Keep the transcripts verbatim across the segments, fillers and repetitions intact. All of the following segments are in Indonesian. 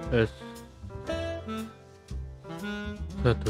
Es satu.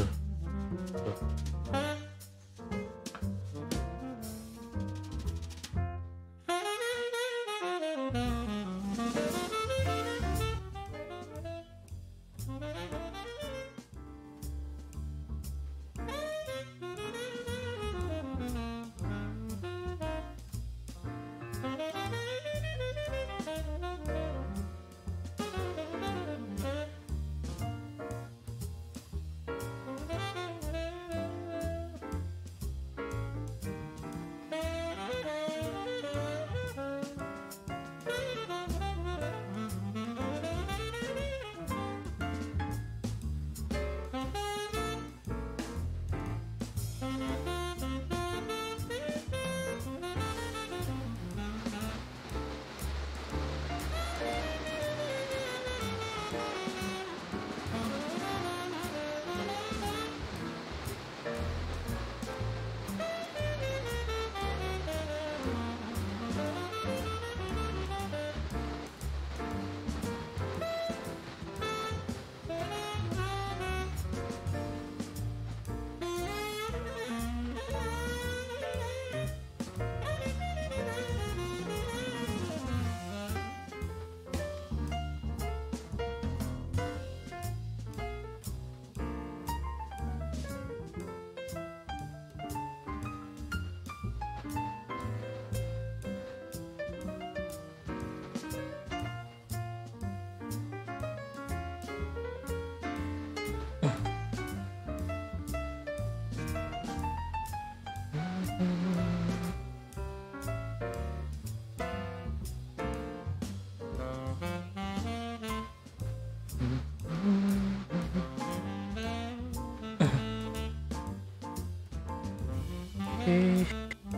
Oke.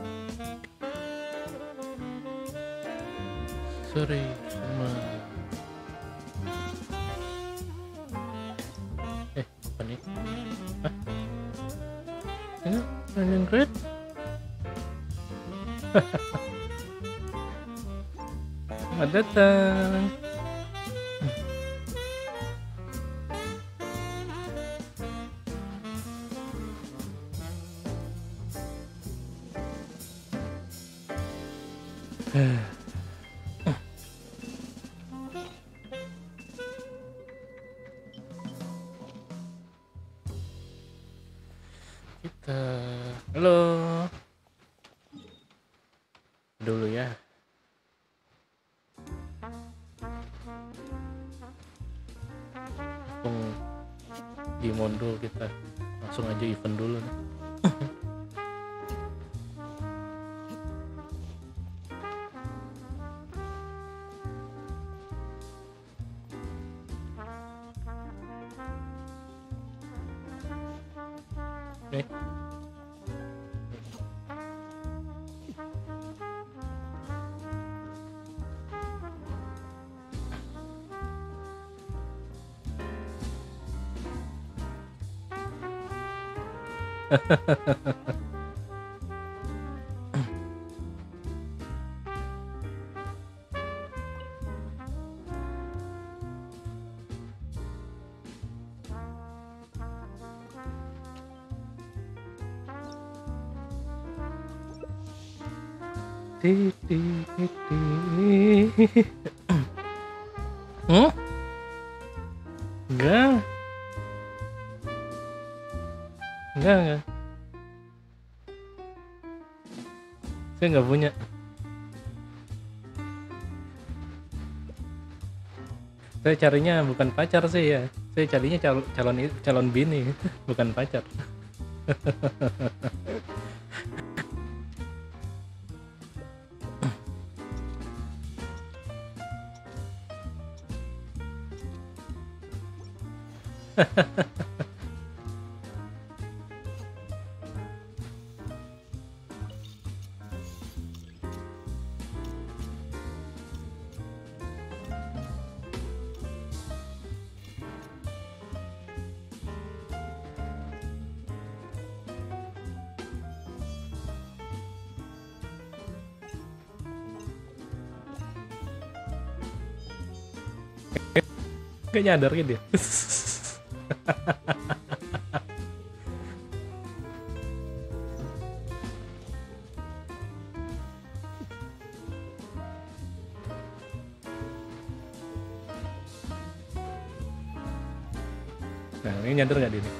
Sore semua. Eh, apa nih? Hah? Ini running red? Selamat datang. Kita halo dulu ya. Langsung di modul kita langsung aja event dulu nih. Nih. Ti, ti, ti, ti. Hmm? Enggak. Enggak, enggak. Saya nggak punya. Saya carinya bukan pacar sih ya. Saya carinya calon calon calon bini, bukan pacar. Gak nyadar kan dia. Nah, ini nyadar gak dia nih?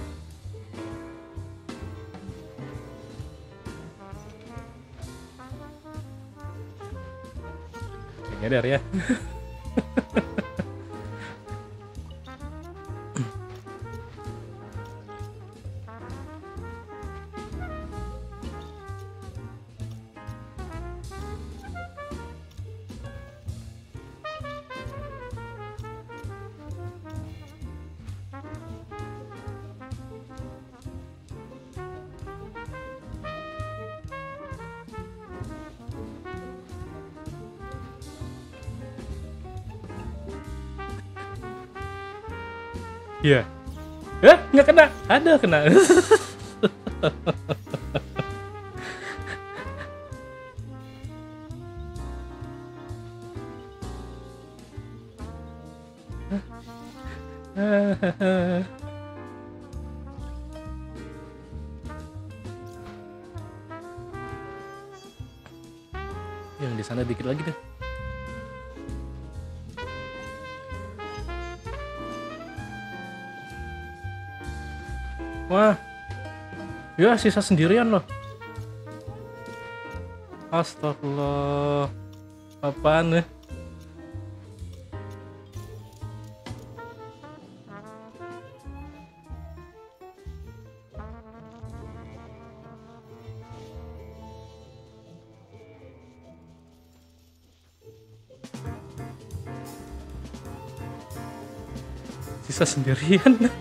Gak nyadar ya. Iya. Ya, nggak kena. Ada kena. Yang di sana dikit lagi deh. Wah, ya sisa sendirian loh. Astagfirullah, apaan nih? Sisa sendirian.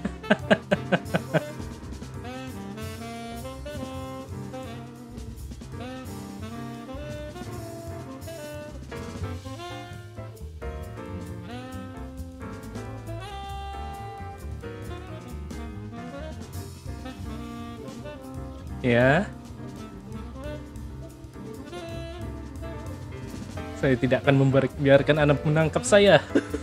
Ya, saya tidak akan membiarkan Anda menangkap saya.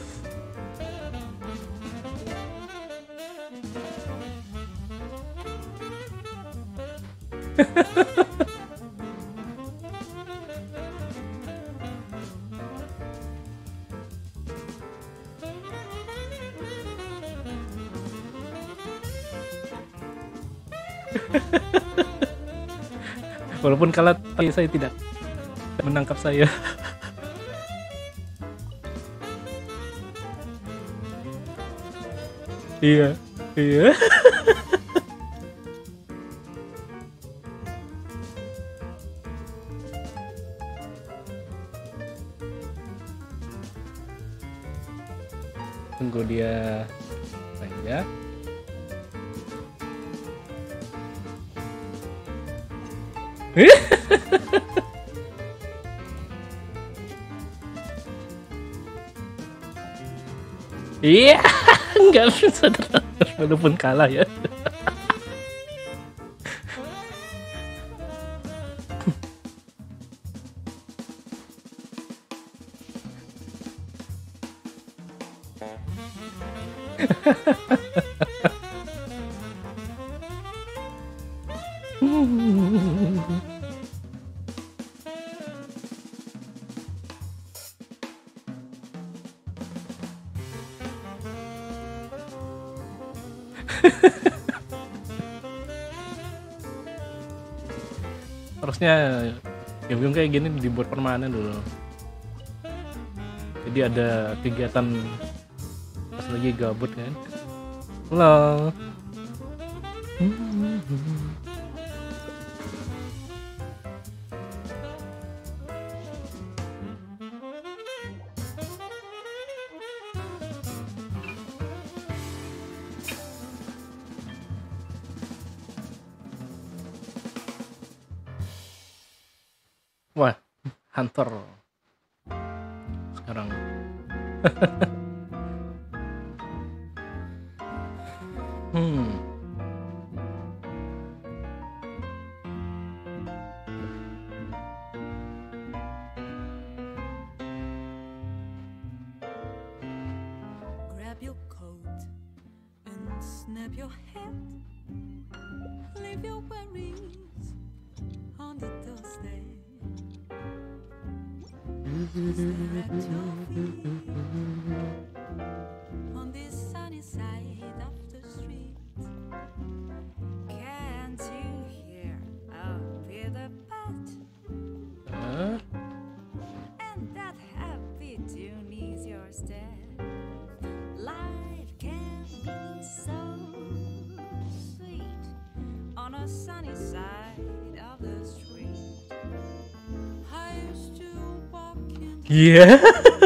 Walaupun kalah, tapi saya tidak menangkap saya. Iya, iya. Tunggu dia saja. Iya, nggak bisa terus walaupun kalah ya. Harusnya game-game kayak gini dibuat permanen dulu. Jadi ada kegiatan pas lagi gabut kan. Halo. Wah, Hunter sekarang. hmm. Grab your coat. nab your head, leave your worries on the doorstep. Stare at your feet on this sunny side of the street. Can't you hear a pitter pat? Hah? And that happy tune is your step. Life can be so sweet on a sunny side of the street. I used to walk in the Iya.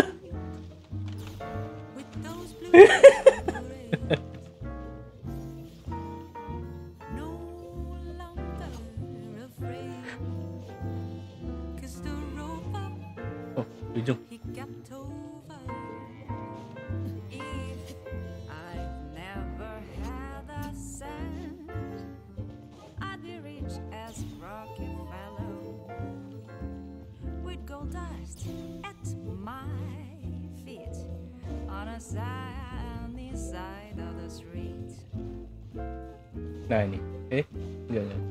with those blue parades. No longer afraid, 'cause the rover Oh, ujung. he got over. If I never had a cent, I'd be rich as Rockefeller, with gold dust at my feet on a sunny side of the street. Nah ini. Eh, enggak enggak.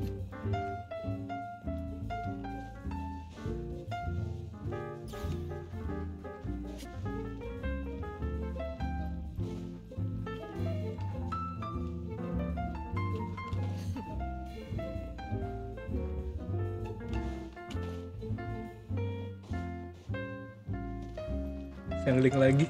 Yang link lagi.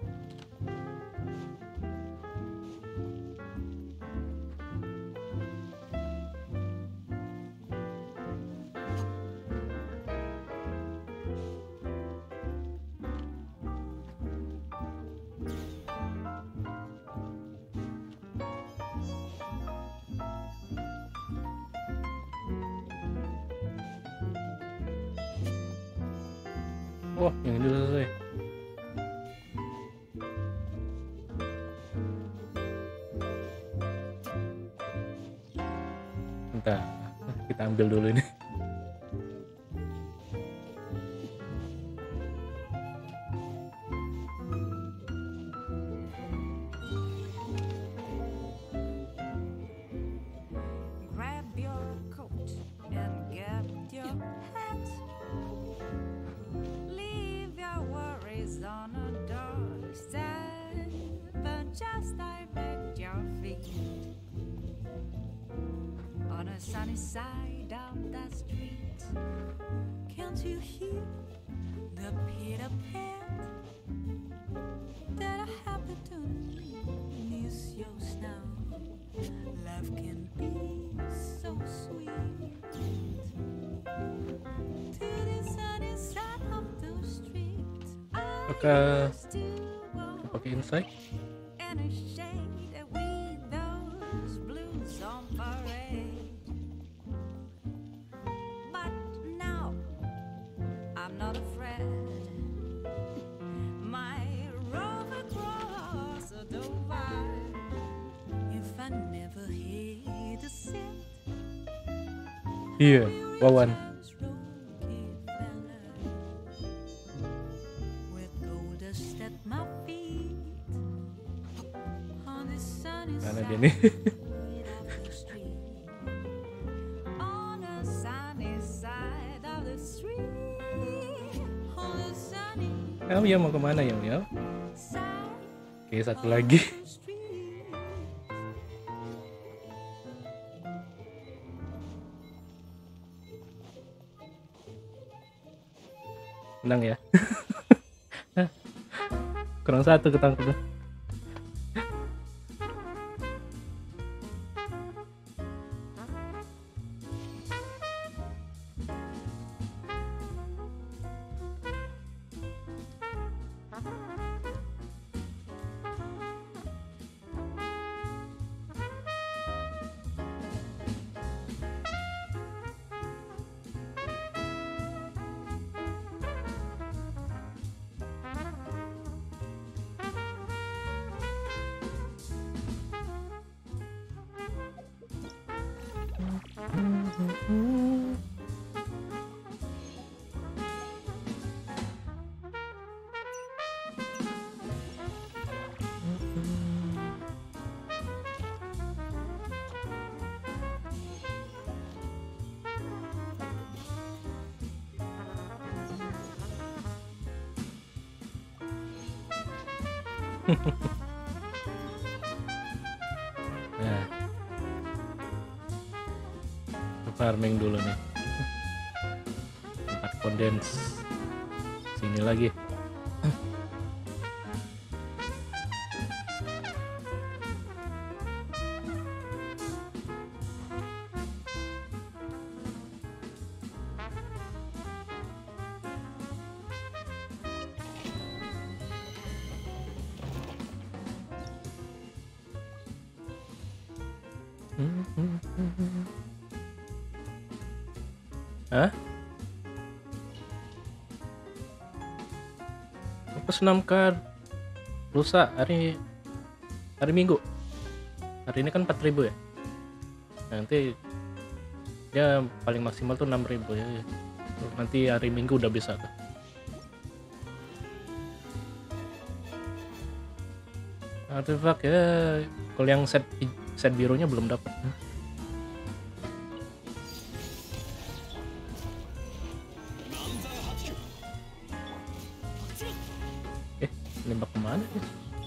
Wah, yang ini udah selesai. Bentar, kita ambil dulu ini. Grab your coat and get your hat. Leave your worries on a doorstep and just direct your feet on a sunny side of the street. Can't you hear the pitter pat that a happy tune is yours now? Love can be so sweet to the sunny side of the street. I Apakah used to walk pakai insight? in a shade with those blues on parade. But now I'm not afraid. My rover crossed over. If I never hit a cent, Iya, Wawan. just Rockefeller, with gold dust at my feet on the sunny Mana side dia nih? of the street. On the sunny side of the street. On the sunny Yam Yam mau kemana Yam Yam? side Oke, satu lagi. of the street. Menang ya. Kurang satu ketangkep. Nah, farming dulu nih. Tempat kondens. Sini lagi. Hah? Aku senam card lusa hari hari Minggu. Hari ini kan empat ribu ya. Nanti dia paling maksimal tuh enam ribu ya. Nanti hari Minggu udah bisa tuh. Artefak ya, kalau yang set set birunya belum dapat. Eh, nembak kemana ya?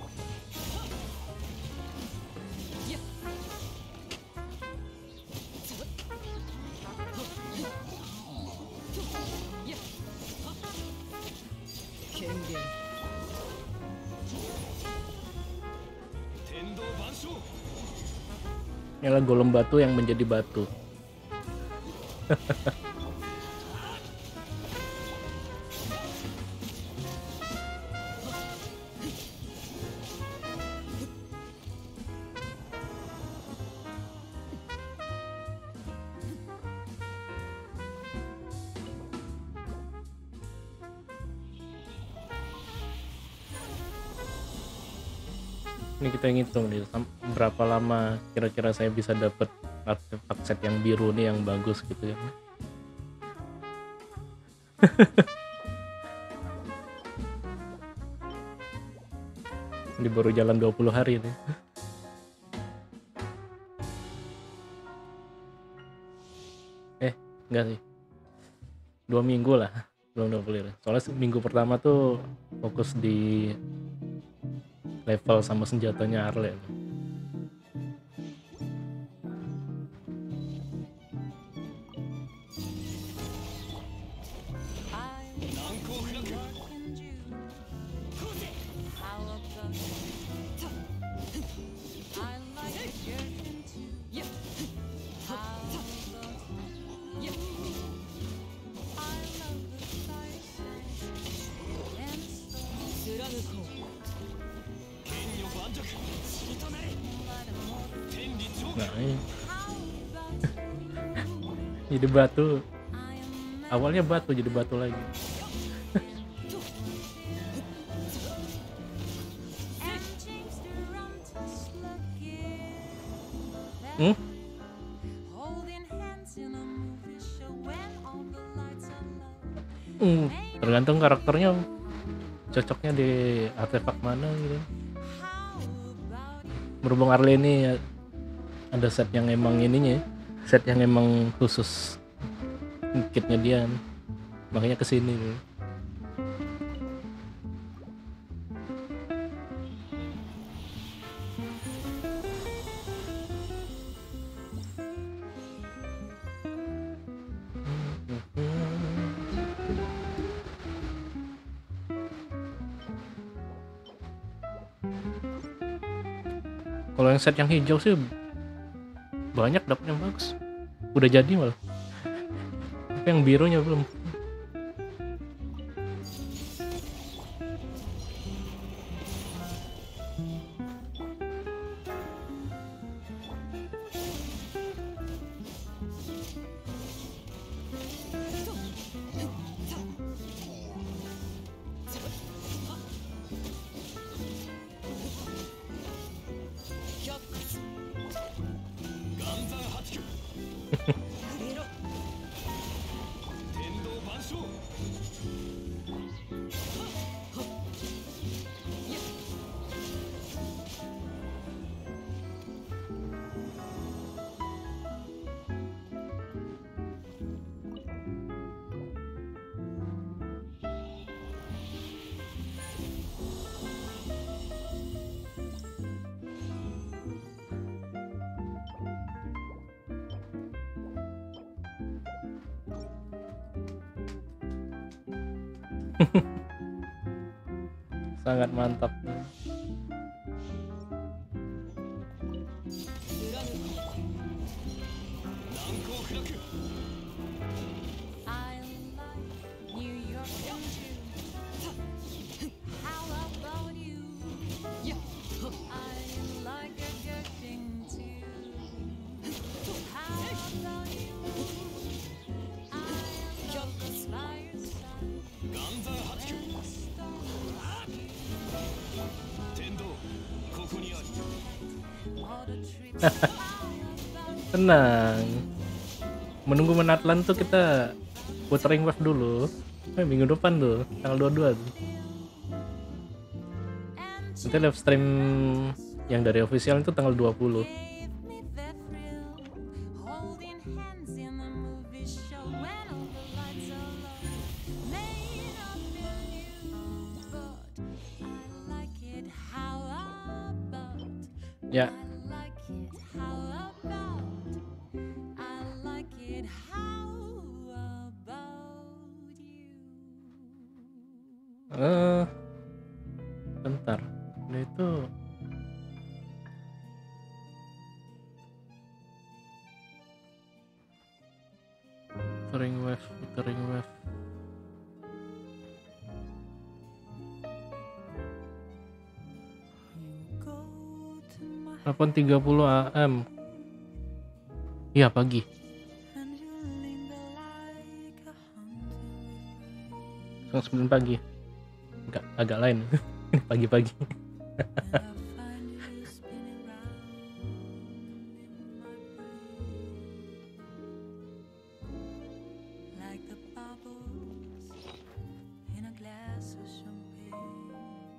Inilah golem batu yang menjadi batu. Ini kita ngitung nih berapa lama kira-kira saya bisa dapat artefak set yang biru nih yang bagus gitu ya. Ini baru jalan dua puluh hari nih. Eh, enggak sih. Dua minggu lah, belum dua puluh hari. Soalnya minggu pertama tuh fokus di level sama senjatanya Arle. Nah, ini. Jadi batu. Awalnya batu jadi batu lagi. Hmm? Hmm, tergantung karakternya cocoknya di artefak mana gitu. Berhubung Arle ini ada set yang emang ininya, set yang emang khusus kitnya dia, makanya kesini. Kalau yang set yang hijau sih banyak dapet yang bagus, udah jadi malah. Tapi yang birunya belum. Sangat mantap. I like New York and June. How about you? I like a good thing too. How about you? I love the fireside when the stars all the trips. How about Tenang. Menunggu Menatlan tuh kita puterin wave dulu. Eh, minggu depan tuh, tanggal dua puluh dua tuh. Nanti live stream yang dari official itu tanggal dua puluh. gave me the thrill, holding hands in the movie show when all the lights are low, made up in you, but I like it. How about? Ya, I like it. How about? I like it. How about you? eh bentar. Nah itu puterin wave, puterin wave. You go to my delapan tiga puluh A M. Iya pagi. and you linger like a haunted Setengah sembilan pagi. Enggak, agak lain. Ini pagi-pagi. and I find you spinning round in my brain like the bubbles in a glass of champagne.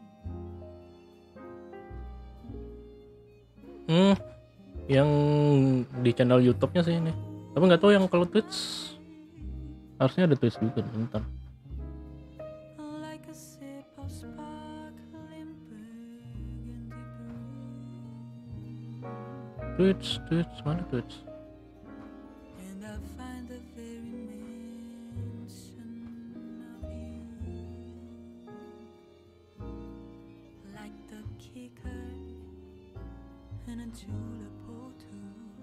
Hmm, yang di channel YouTube-nya sih ini. Tapi nggak tahu yang kalau Twitch. Harusnya ada Twitch juga bentar. Like a sip of sparkling burgundy brew. Twitch, Twitch, mana Twitch? And I find the very mention of you like the kicker in a julep or two.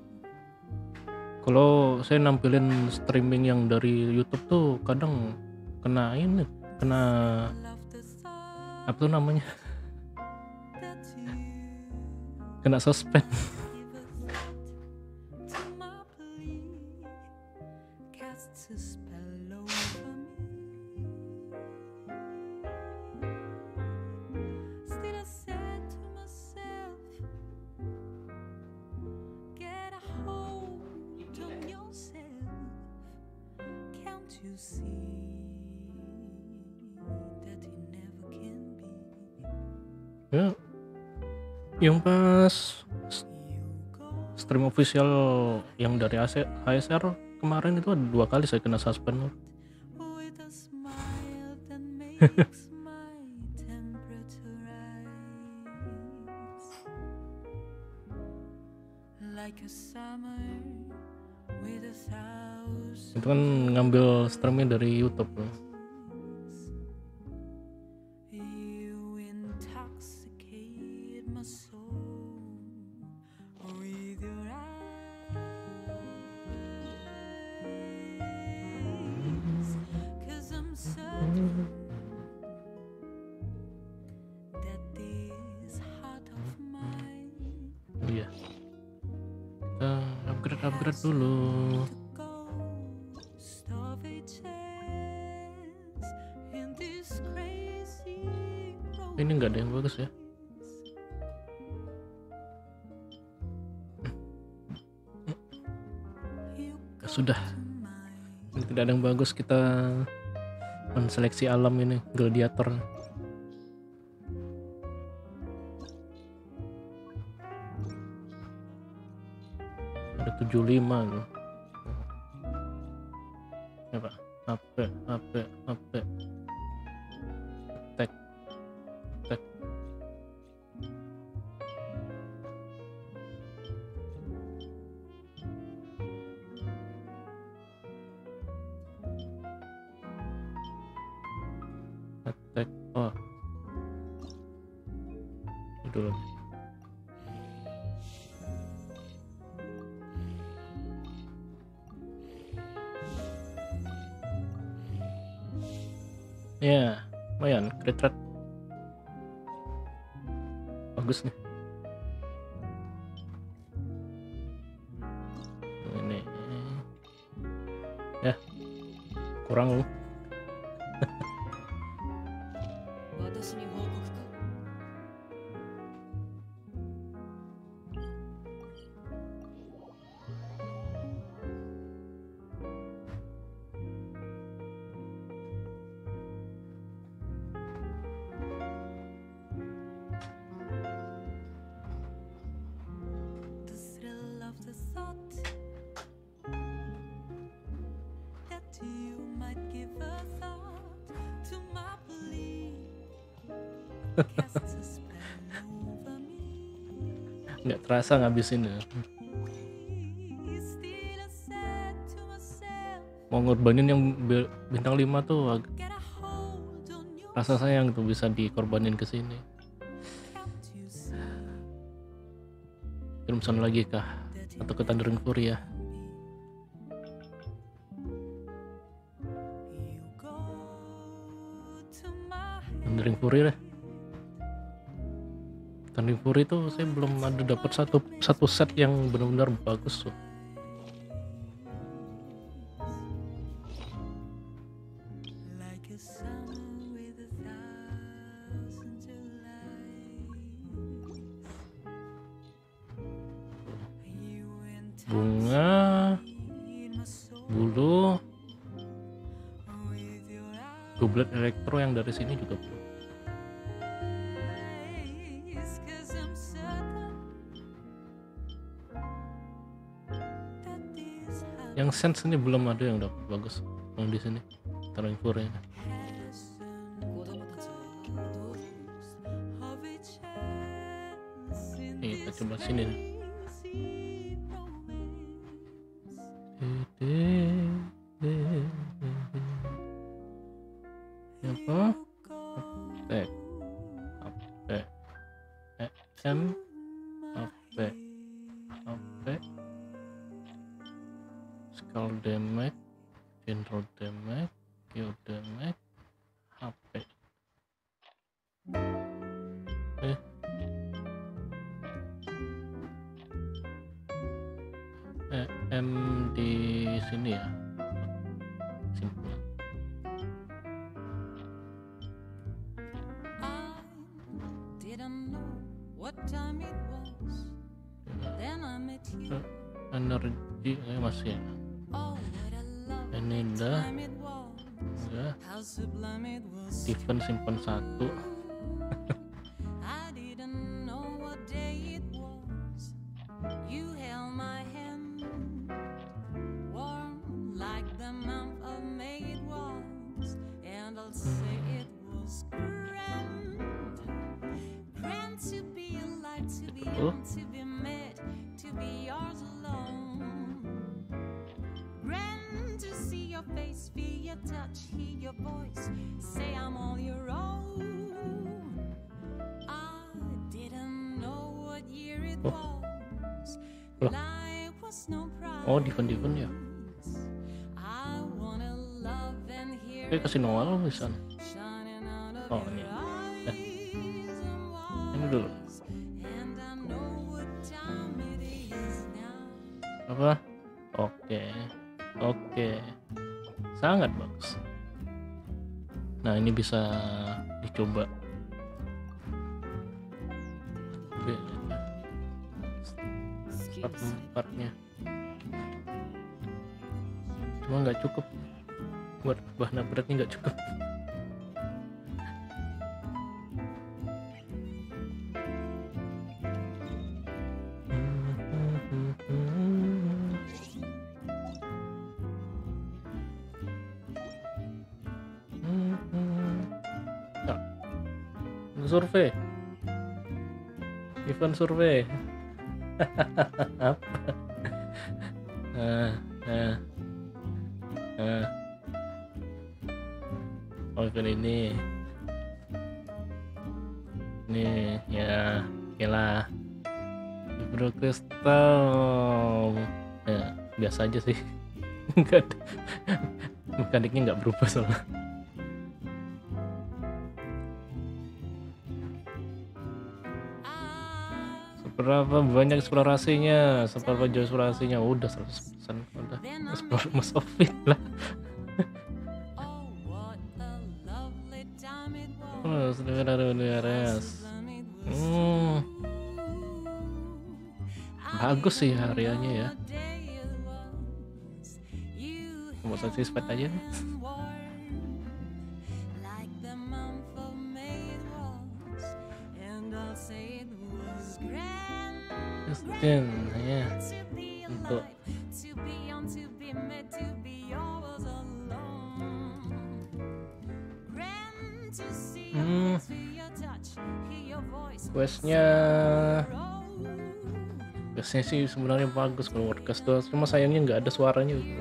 Kalau saya nampilin streaming yang dari YouTube tuh kadang kena ini, kena Love the thought apa tuh namanya? that you Kena suspend. give a thought to my plea, casts a spell over me. Still I said to myself, get a hold on yourself. Can't you see that it never can be? Ya, yang pas You go stream official yang dari H S R kemarin itu ada dua kali saya kena suspend. with a smile that makes my temperature rise like a summer with a thousand Itu kan ngambil streamnya dari YouTube loh. you intoxicate my soul with your eyes, 'cause I'm certain that this heart of mine Iya. Kita upgrade upgrade dulu. the ghost of a chance in this crazy road. Ini nggak ada yang bagus ya. You Ya sudah, to mine. ini tidak ada yang bagus, kita menseleksi alam ini gladiator. Ada tujuh puluh lima tuh. Ya Pak, H P, H P, H P. Tek, tek. Oh, ini dulu. Ya, lumayan, crit rate bagus nih. Ini ya kurang. 私に報告か The thrill of the thought that you might give a thought to my plea casts a spell over me. Nggak terasa ngabisin ya. Still I said to myself, Mau ngorbanin yang be- bintang lima tuh ag- get a hold on your rasa sayang tuh bisa dikorbanin ke sini. can't you see Crimson lagi kah? that Atau ke Thundering Fury ya? you go to my Thundering Fury deh. Thundering Fury tuh saya belum ada dapat satu satu set yang benar-benar bagus tuh. like a summer with a thousand Julys. You Bunga, in my soul bulu, with your goblet elektro yang dari sini juga belum. eyes, 'cause I'm certain that this house Yang sense ini belum ada yang dapat bagus. Yang di sini Thundering Fury ini. has an of a chance in Nih, kita this coba sini nih. crazy romance. Apa? Eh, apa? Eh, M, apa? Apa? Skull damage, general damage, kill damage, H P. Eh. Eh, M di sini ya. Simple. I didn't know what time it was. Then I met you. Energi kayak masih ya. Oh, what a love Ini dah time it was. udah. How sublime it was. Steven simpen satu. I didn't know what day it was. You held my hand, warm like the month of May it was, and I'll say it was grand, grand to be alive, to be young, to be met, to be yours alone. Grand to see your face, feel your touch, hear your voice, say I'm all your own. I didn't know what year it was. Loh. Life was no prize. Oh, Diven-Diven ya. I wanna love and hear Kayak kasih Noel bisa. shining out of Oh, your ini. eyes and Ini dulu. wise. And I know what time it is now. Apa? Oke. Oke. Sangat bagus. Nah, ini bisa dicoba. Part-partnya. Cuma nggak cukup. Buat bahan upgrade-nya nggak cukup. Nah, survei, event survei. Apa? Nah, nah, nah. Oh, event ini Nih ya, oke lah. Bro Crystal ya biasa aja sih. Nggak ada mekaniknya nggak berubah soalnya. Seberapa banyak eksplorasinya, seberapa jauh eksplorasinya, udah seratus persen udah explore most of it lah. Oh, what a lovely time it was. Oh, sudah ada beres. When it was Hmm, bagus sih hariannya ya. the day it was. You Mau saya spek aja. and warm, like the month of May it was, and I'll say it was grand. Justin ya To be untuk alive, to be young, to be made, to be yours alone. Grand to see your Hmm. eyes, feel your touch, hear your voice. questnya Oh, questnya sih sebenarnya bagus kalau WordCast doang, cuma sayangnya nggak ada suaranya gitu.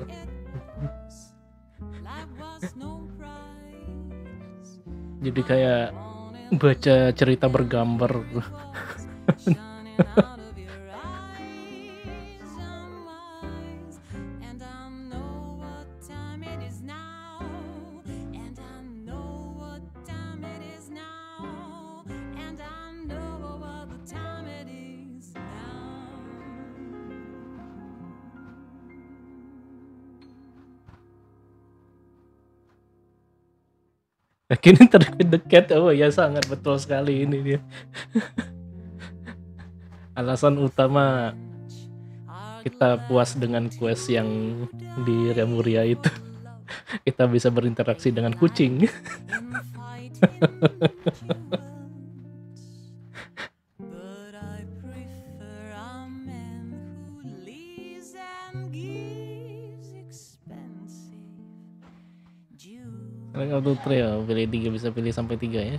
life was no prize. Jadi kayak baca cerita bergambar. Shining out of your eyes, I'm wise, and I know what time it is now, and I know what time it is now, and I know what the time it is now. Nah, kini terbit dekat, oh ya sangat betul sekali ini dia. Alasan utama kita puas dengan quest yang di Remuria itu, kita bisa berinteraksi dengan kucing. But I prefer a man who leaves and gives expensive jewels. Karena kartu trio pilih tiga, bisa pilih sampai tiga ya.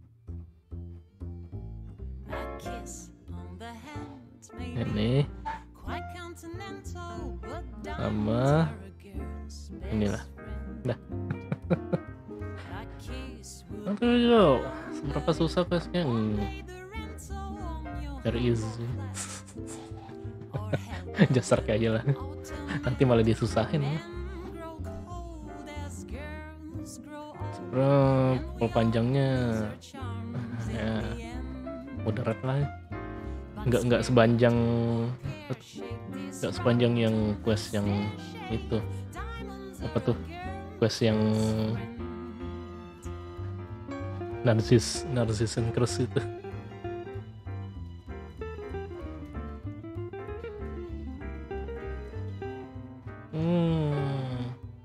A kiss on the hand may be Ini quite continental, but sama diamonds are a girl's inilah. best friend. Dah. A kiss will Aduh, seberapa susah questnya? Hmm, pay the rental on your very easy. or help Jasar kayak aja lah. autumn Nanti malah disusahin. men grow cold as girls grow old. Bro, kalau panjangnya Charms in ya the end. moderat lah. Nggak nggak sepanjang nggak sepanjang yang quest yang itu. Apa tuh? Quest yang Narcis Narcissus Curse itu. Hmm.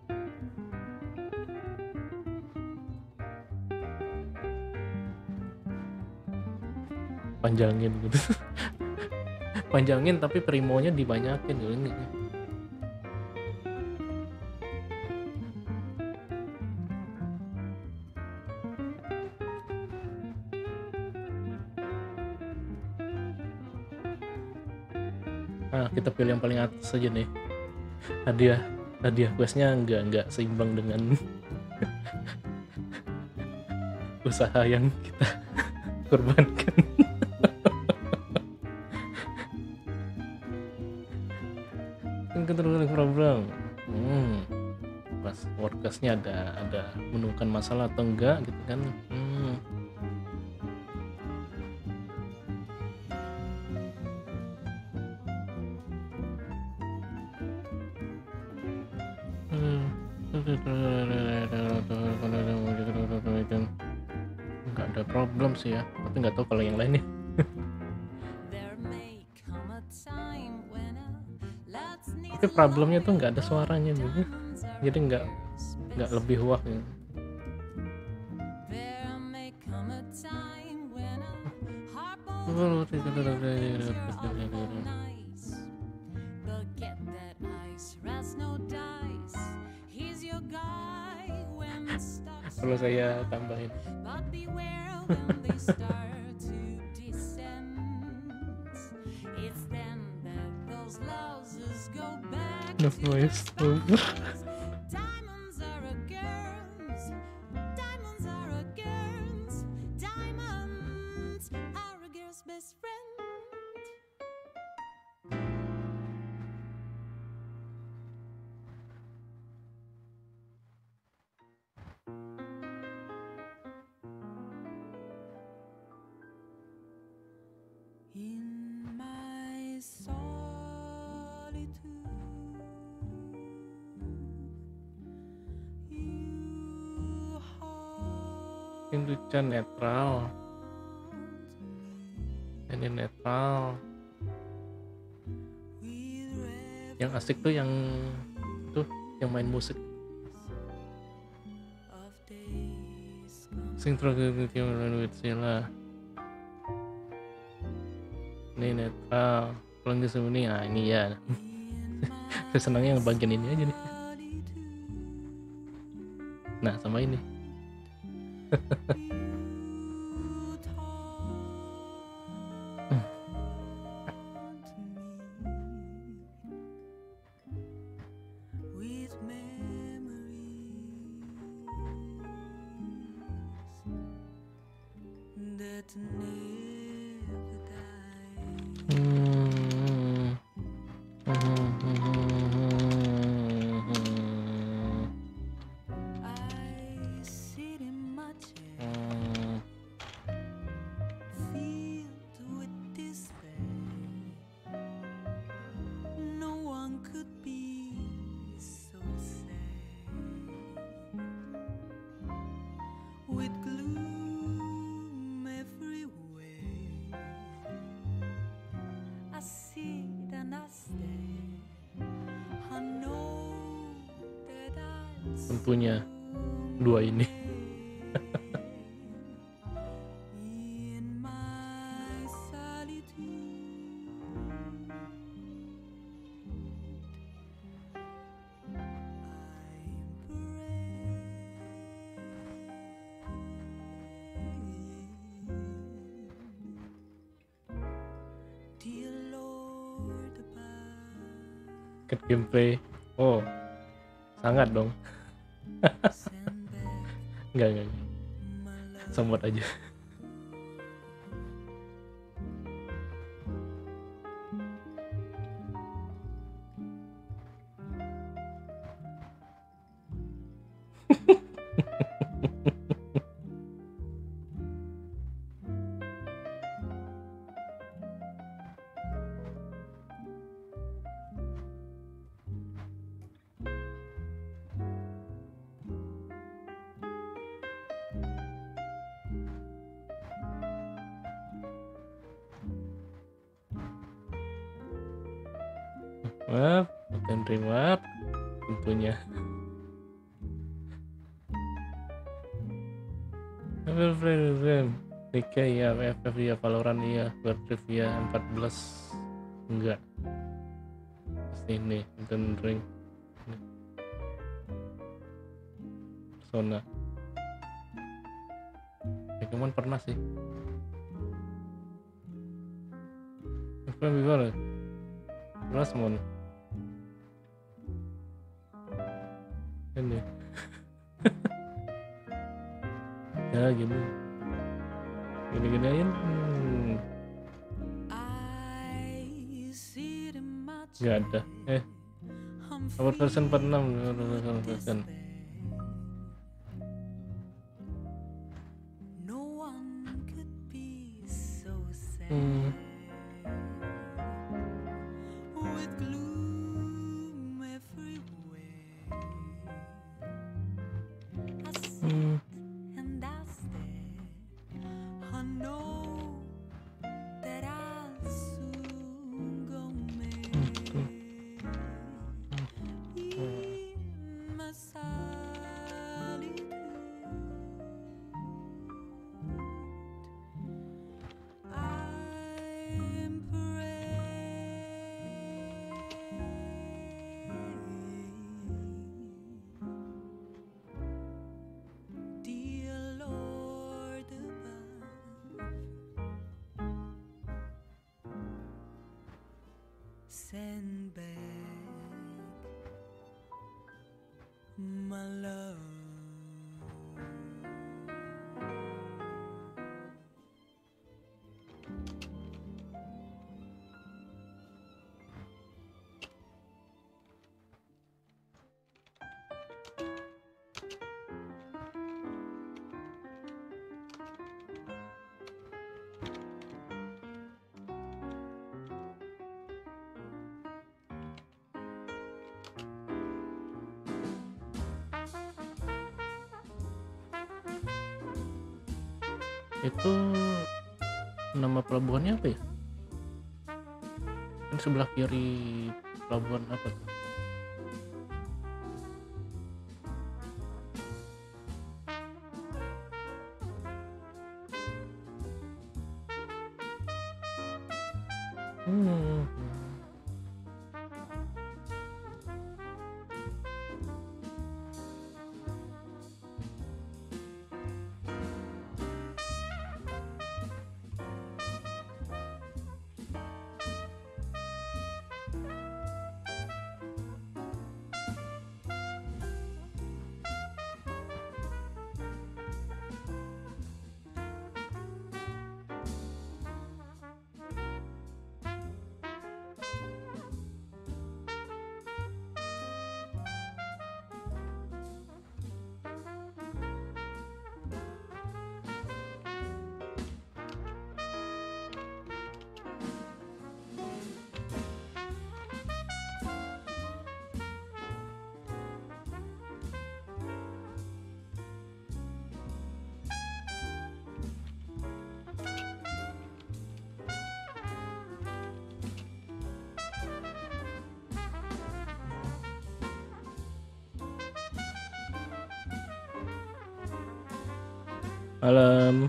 Panjangin gitu. Panjangin tapi primonya dibanyakin gitu ini. Nah, kita pilih yang paling atas saja nih. Hadiah, hadiah questnya nggak nggak seimbang dengan usaha yang kita korbankan. Ketergantungan problem. Hmm, pas WordCast-nya ada ada menemukan masalah atau enggak gitu kan? Hmm. Nggak ada problem sih ya, tapi nggak tahu kalau yang lainnya. There may come a time when a lad's needs Tapi problemnya tuh nggak ada suaranya gitu, jadi nggak nggak lebih wah gitu. There may come a time when a heart Oh, nice, but get that ice rest no dice. He's your guy when stocks Kalau saya tambahin but beware when they start to descend. It's then that those losses go back the to voice diamonds are a girls, diamonds are a girls, diamonds Indonesia netral. Ini netral. Yang asik tuh yang tuh yang main musik. Sing terus sila. Ini netral. Kalau di sini, ah ini ya. Saya senangnya yang bagian ini aja nih. Nah, sama ini. Hmm. Tentunya dua ini. Cat gameplay. Oh, sangat dong. Enggak, enggak, enggak. Somewhat aja. Maaf, bukan reward tentunya. Level frame, D K ya, F F ya, Valorant ya, Warcraft ya, empat belas enggak. Sini, Elden Ring, Persona. Pokemon pernah sih. Apa gimana? Rasmon. Ini. Ya gini. Gini-gini aja. Hmm. Gak ada. Eh. Award version empat puluh enam version. Hmm. Hmm. Send back my love. Itu nama pelabuhannya apa ya? Kan sebelah kiri pelabuhan apa tuh? Hmm. Malam.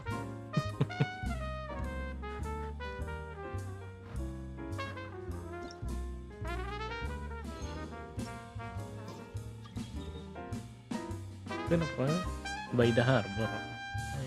Kan apa? Baida Harbor. Ayo.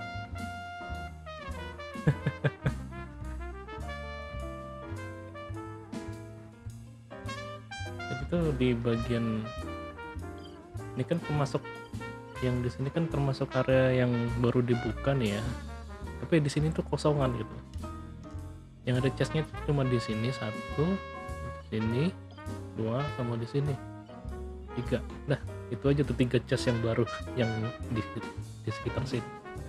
Jadi tuh di bagian ini kan pemasok yang di sini kan termasuk area yang baru dibuka nih ya. Tapi di sini tuh kosongan gitu. Yang ada chestnya cuma di sini satu, di sini dua, sama di sini tiga. Nah itu aja tuh tiga chest yang baru yang di, di sekitar sini.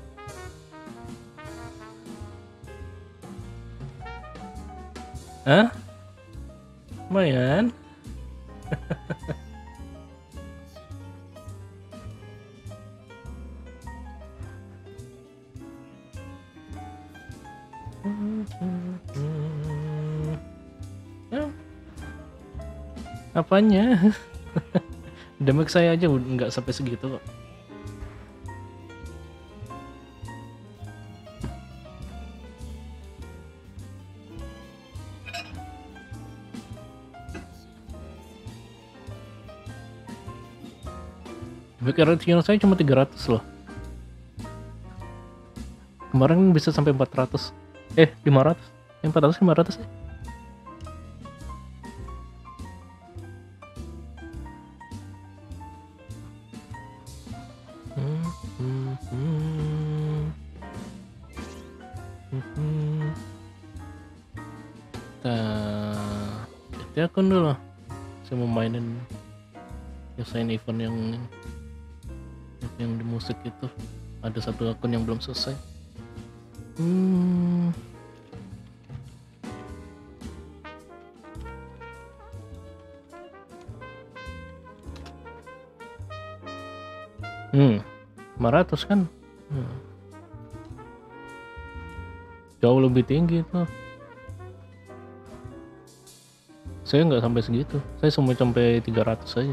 Hah? Lumayan. Ya. Apanya? Damage saya aja nggak sampai segitu kok. Damage rating saya cuma tiga ratus loh. Kemarin bisa sampai empat ratus. Eh, lima ratus. empat ratus lima ratus ya. Hmm, hmm, hmm. Hmm, hmm. Kita ganti akun dulu. Saya mau mainin nyelesain event yang yang di musik itu. Ada satu akun yang belum selesai. Hmm. Hmm, lima ratus kan? Hmm. Jauh lebih tinggi tuh. Saya nggak sampai segitu. Saya cuma sampai tiga ratus aja.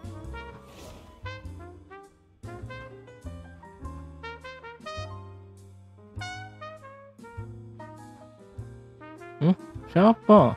Hmm, siapa?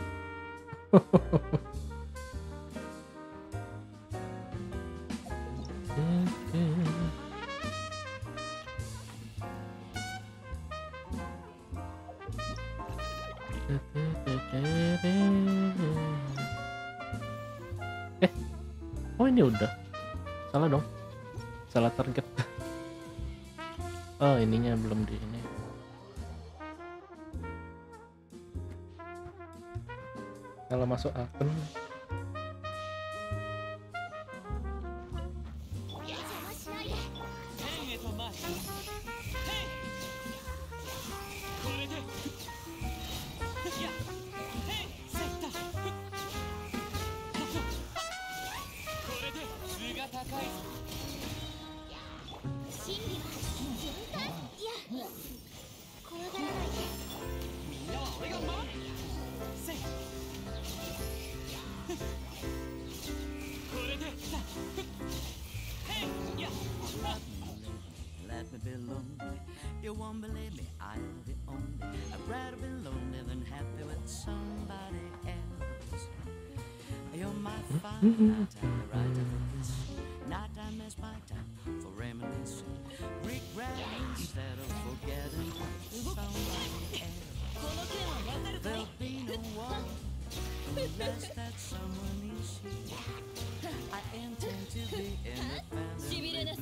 Eh, oh ini udah. Salah dong. Salah target. Oh, ininya belum di ini. Kalau masuk akun Hmm. Nighttime is my time for reminiscing. Regret instead of forgetting somebody else. There'll be no one unless that someone is here. I intend to be independent.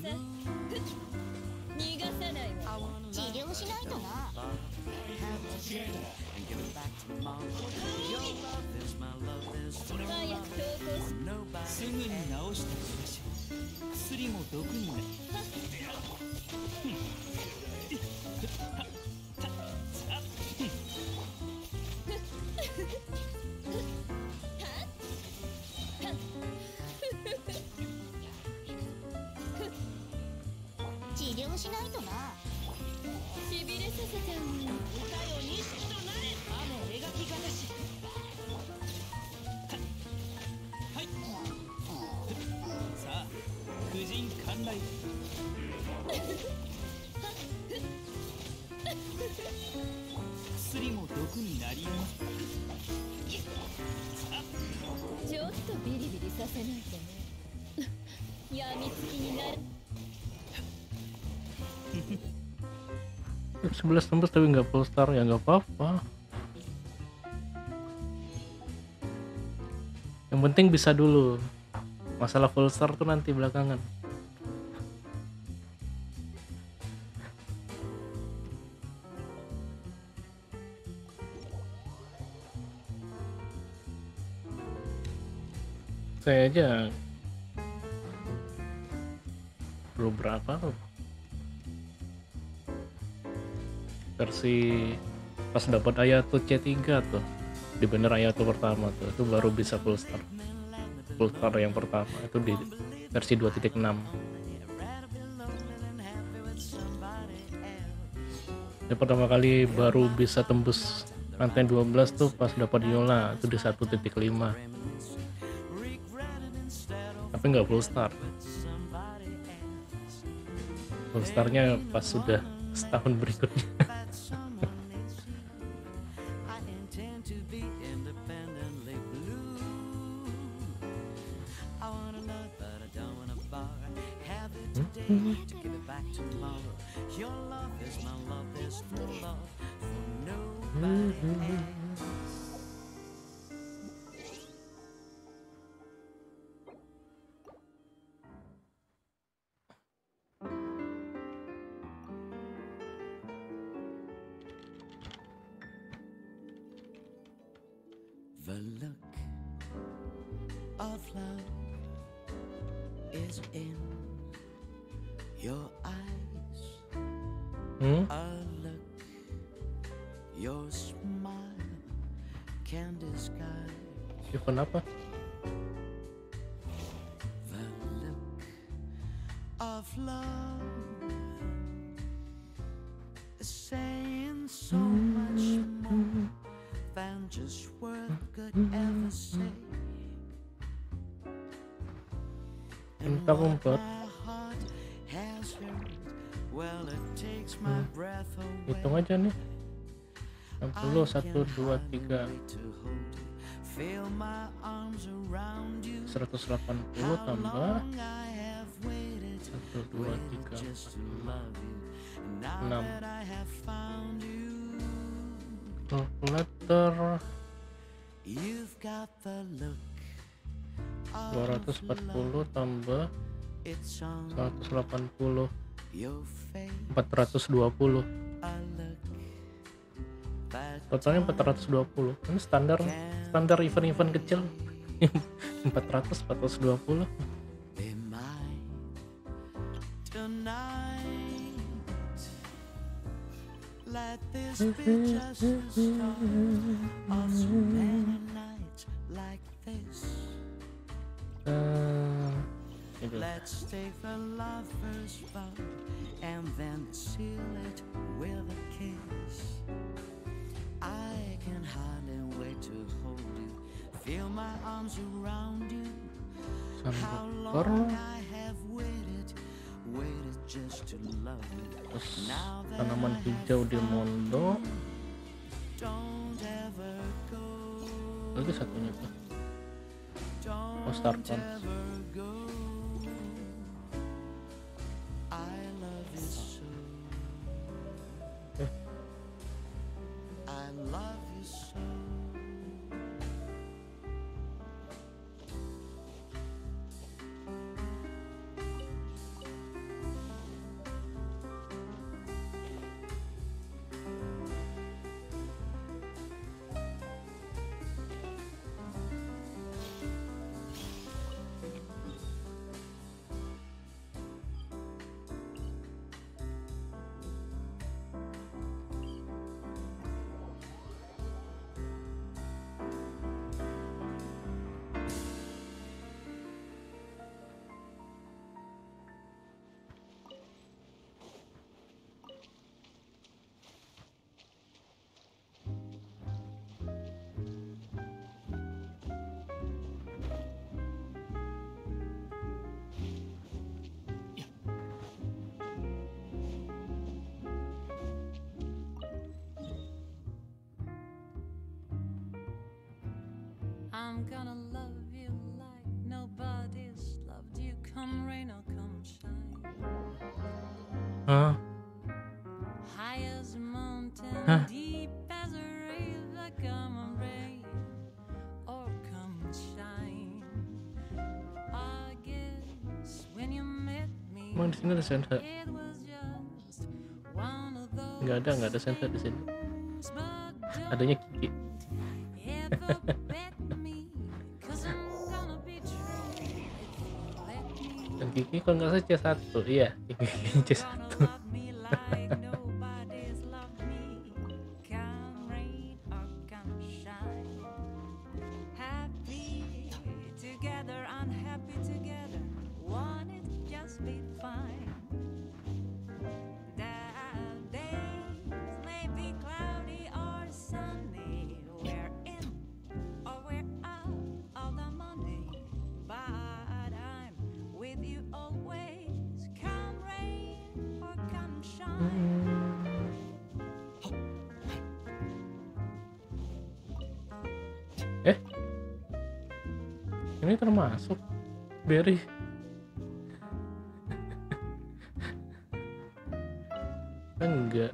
I wanna 治療しないとな。 have a day and give it back tomorrow. Your love is my love, there's no love, nobody すぐに治してくれし薬も毒になる治療しないとな。 しびれさせちゃうの。歌よ錦となれ。雨描き方し。 はいさあ婦人観来薬も毒になりますちょっとビリビリさせないとね。やみつきになる。 sebelas tembus tapi nggak full star ya nggak apa-apa. Yang penting bisa dulu. Masalah full star tuh nanti belakangan. Saya aja belum berapa tuh. Versi pas dapat Ayato C tiga tuh di bener Ayato pertama tuh itu baru bisa full star full star yang pertama itu di versi dua titik enam. Yang pertama kali baru bisa tembus rantai dua belas tuh pas dapat Yola itu di satu titik lima tapi nggak full star. Full starnya pas sudah setahun berikutnya. The look of love is in your eyes. Hmm? A look your smile can disguise. Event apa? The look of love is saying so much more than just word could ever say. And Entah what umpet. my heart has heard, well, it takes my breath away. Hitung aja nih. enam puluh, satu, dua, tiga, Feel my arms around you. seratus delapan puluh How tambah long I have waited, satu, dua, tiga, just to love you. Now enam. that I have found you, kalkulator you've got the look dua ratus empat puluh tambah it's on seratus delapan puluh, your face. empat ratus dua puluh, A look that totalnya empat ratus dua puluh. Ini standar standar event-event kecil. empat ratus, empat ratus dua puluh. be mine tonight. Let this be just the start of so many nights like this. Eh, itu. Let's take the lover's vow and then seal it with a kiss. I can hardly wait to hold you, feel my arms around you. How Sandbox. long I have waited, waited just to love you. Terus Now that tanaman I hijau have di Mondo. don't ever go, Lagi satunya tuh. don't Oh, Starcon. I love you so. Eh. I love you so. I'm gonna love you like nobody's loved you, come rain or come shine. Hah? High as a mountain, Huh? deep as a river, come on rain or come shine. I guess when you met me, Emang di sini ada sensor? it was just one of those Nggak ada, nggak ada sensor di sini. things, but don't Adanya Kiki. ever bet me, 'cause I'm gonna be true if you let me. Dan Kiki kalau nggak salah C satu. Iya, Kiki C satu. Gonna love me like nobody's loved me. Come rain or come shine. Happy together, unhappy together. Want it just be fine. The days may be cloudy or sunny. We're in or we're out of the money. But I'm with you always. Come rain or come shine. Eh, ini termasuk Berry. Enggak.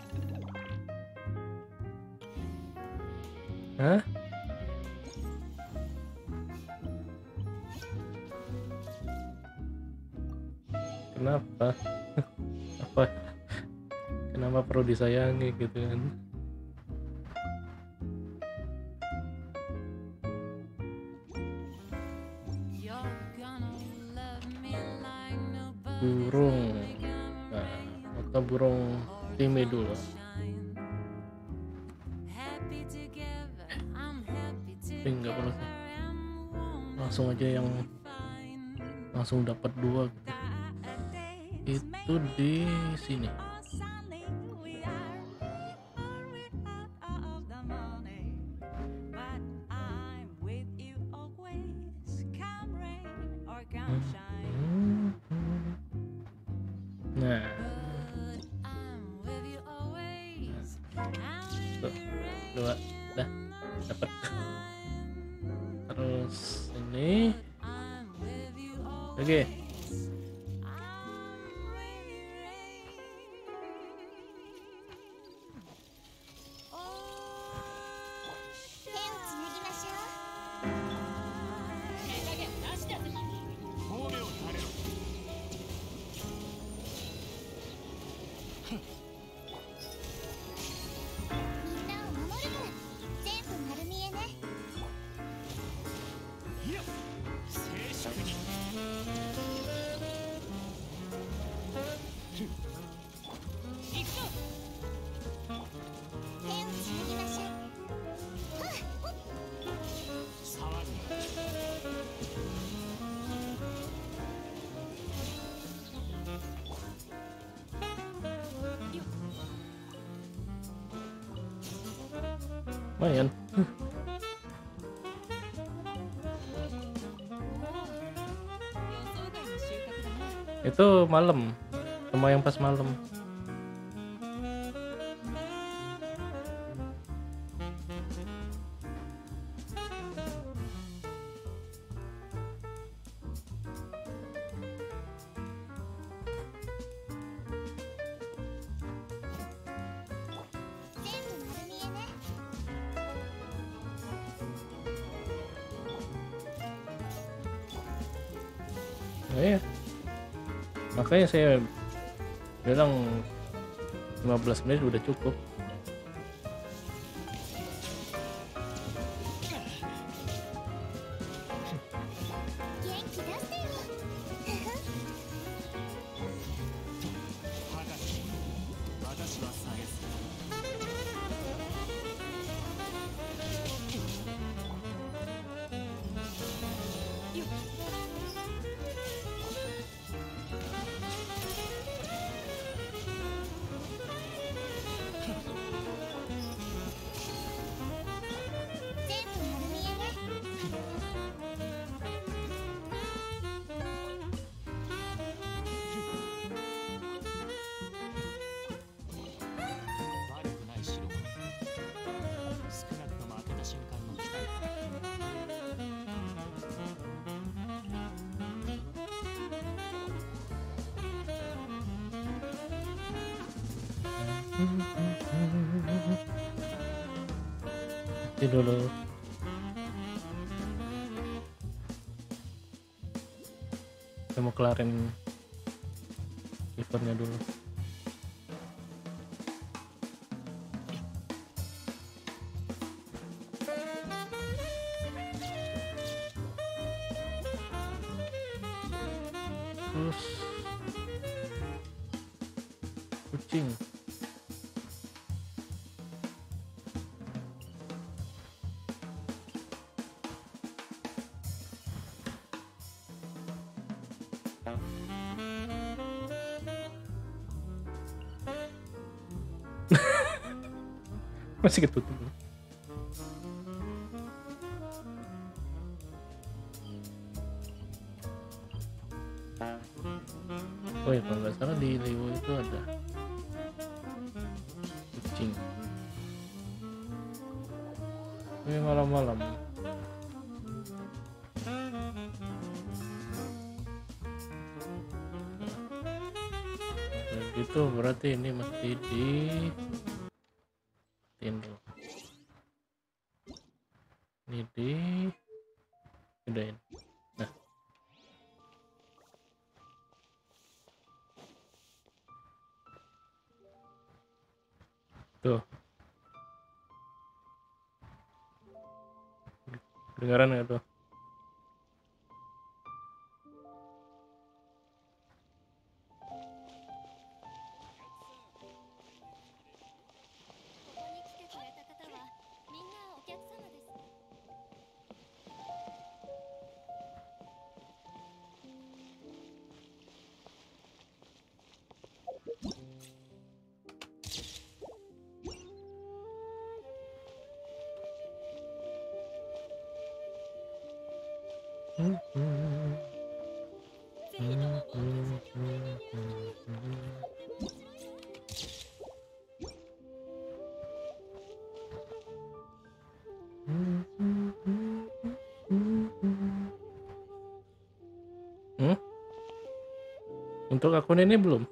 Hah? Kenapa? Apa? Kenapa perlu disayangi gitu kan? You're gonna love me like nobody. Burung. Nah, atau burung Timi dulu. Happy together, I'm happy Tapi nggak perlu sih. together, and won't Langsung aja yang find langsung dapat dua gitu. that days Itu di sini. are sunny. We are or we're out of the money. But I'm with you always. Come rain or come shine. Nah, But I'm with you always. I'm with Tuh, you rain dua, dah dapat. time. Terus ini, I'm with you always. oke. I'm with you rain. Oh, 手をつなぎましょ褒めを垂れろ。 う。みんなを守るから全部丸見えね。 いや、静粛に。 手をつなぎましょう。 騒ぐな。 Lumayan. Itu malam, sama yang pas malam. Nah, ya. Makanya saya bilang lima belas menit udah cukup. Genki daste yo. 博士私はサゲス全部丸見えね。 悪くない代物少なくとも開けた瞬間の期待感 Nanti dulu. Saya mau kelarin eventnya dulu. Terus kucing. Masih ketutup. Oh ya, kalau nggak salah di Lewo itu ada kucing. Ini malam-malam. Nah, gitu berarti ini mesti di Tinder. Ini di gedein. Nah. Tuh. Kedengaran nggak tuh? Hmm? Untuk akun ini belum?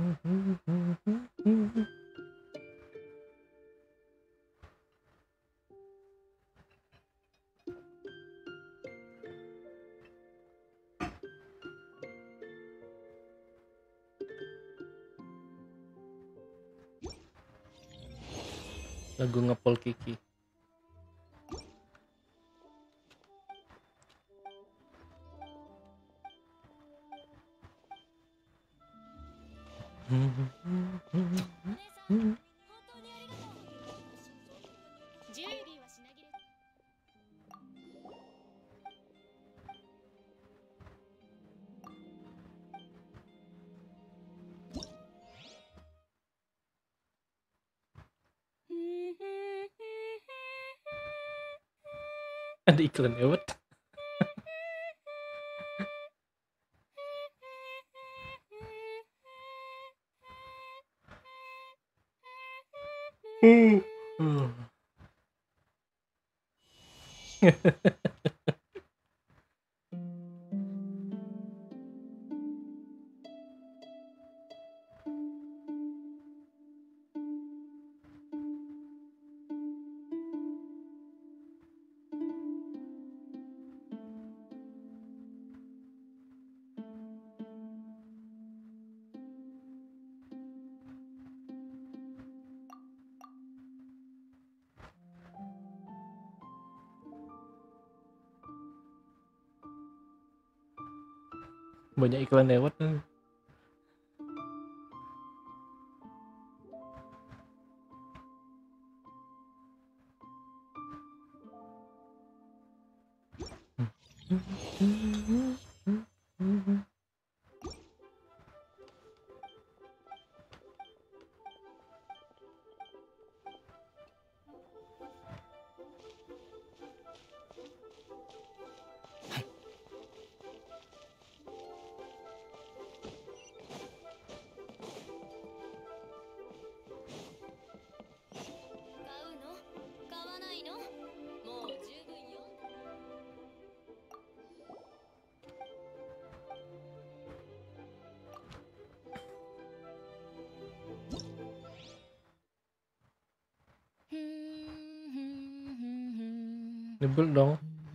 Lagu ngepol Kiki. Ada iklan ya, what? Hmm. Banyak iklan lewat nih. Debel dong.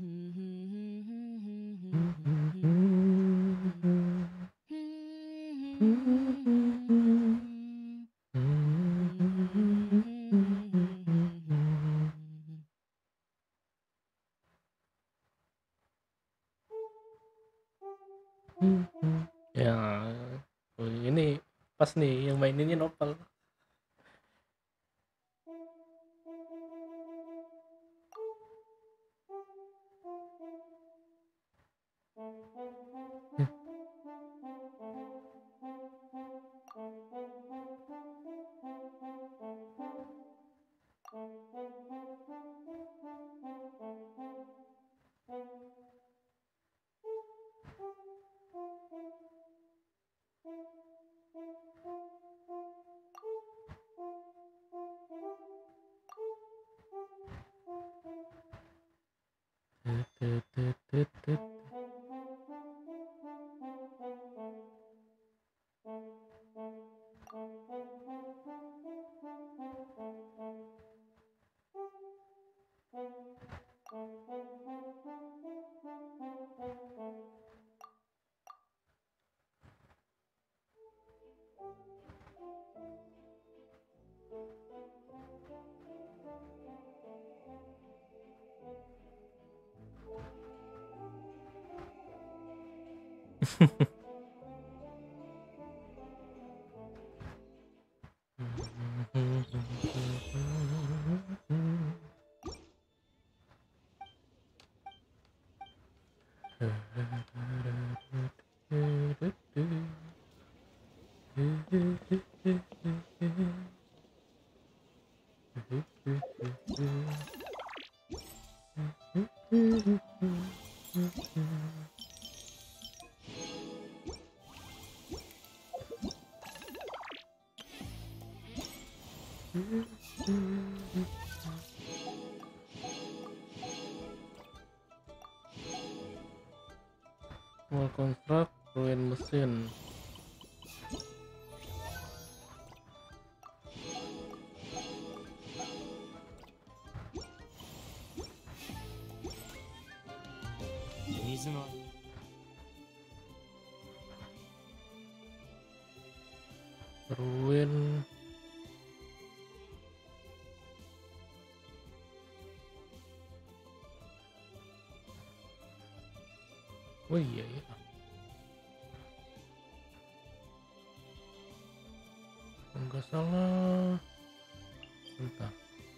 Ya, oh, ini pas nih yang maininnya Nopal. Mau kontrak ruin mesin. Ruin. Oh iya ya. Enggak salah. Entah.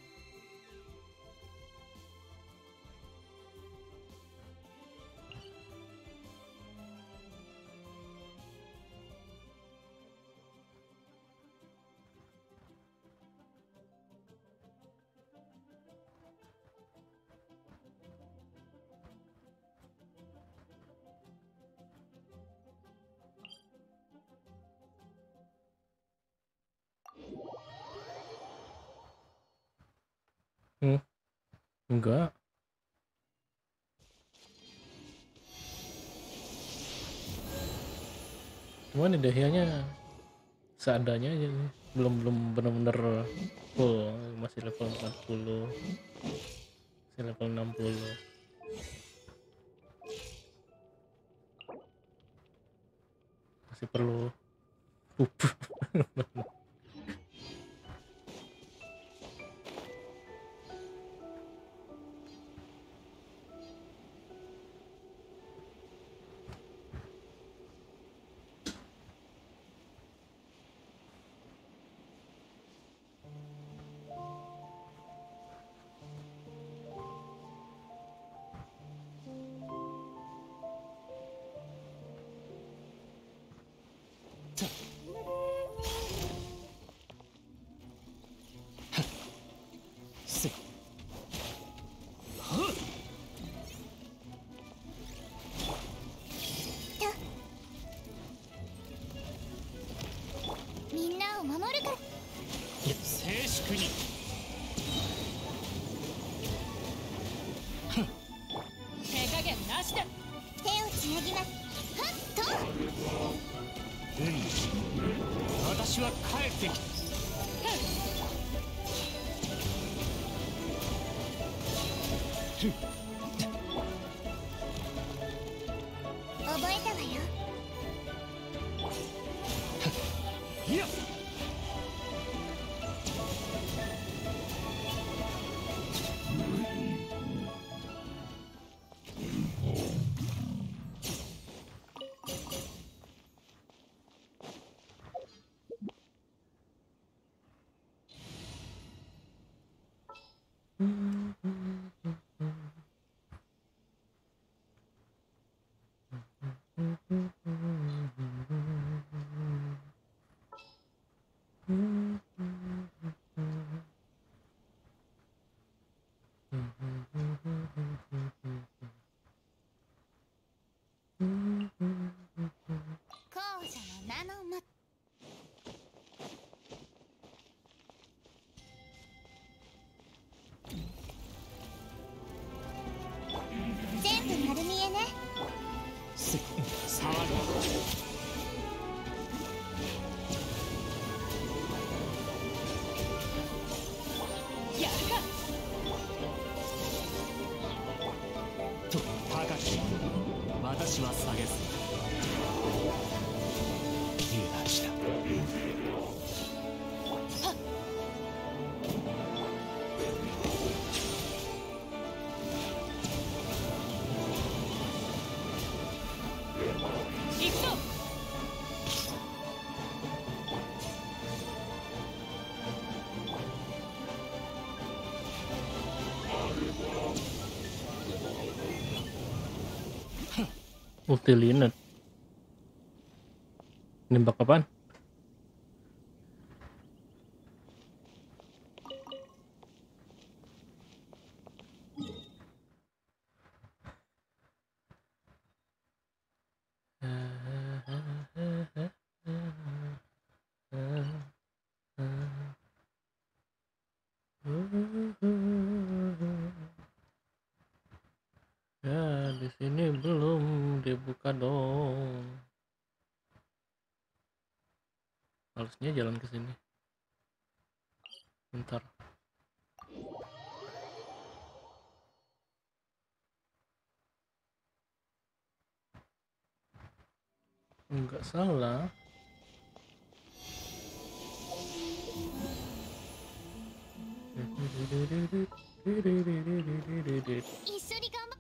Hmm, enggak. Cuman di dahianya seadanya aja sih. Belum belum benar-benar full, masih level empat puluh, masih level enam puluh. Masih perlu pupuk. みんなを守るから。 静粛に。手加減なしだ。 手をつなぎます。はっと。 うん。私は帰ってきた。 覚えたわよ。 いや。 候補者の名のも全部丸見えね。 す触る。やるか。と高く私は下げず油断した。はっ。行くぞ。 Ulti Linnet. Nembak apaan? Ya, di sini belum dibuka dong. Harusnya jalan ke sini. Bentar. Enggak salah. 一緒に頑張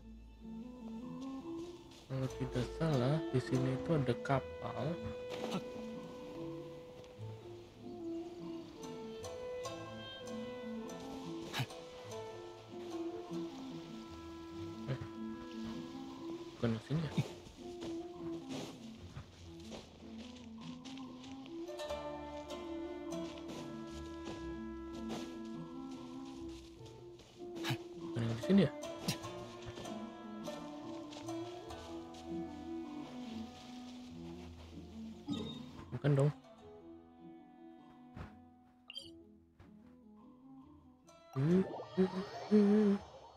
Kalau tidak salah di sini itu ada kapal. Eh, bukan di sini ya? Bukan yang di sini ya? Bukan dong. Uh, uh, uh.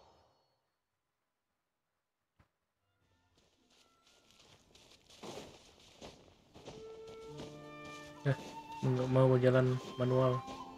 Nah, nggak mau jalan manual.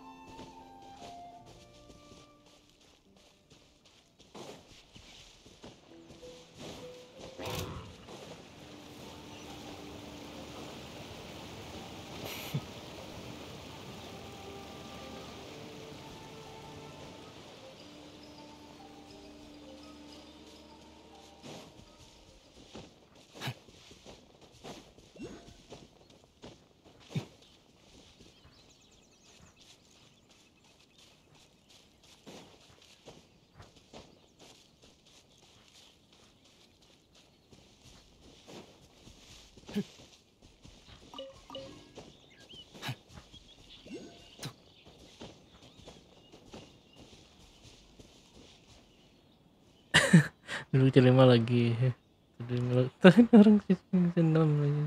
Dulu terima lagi. Terima lagi. Orang sih senam lagi.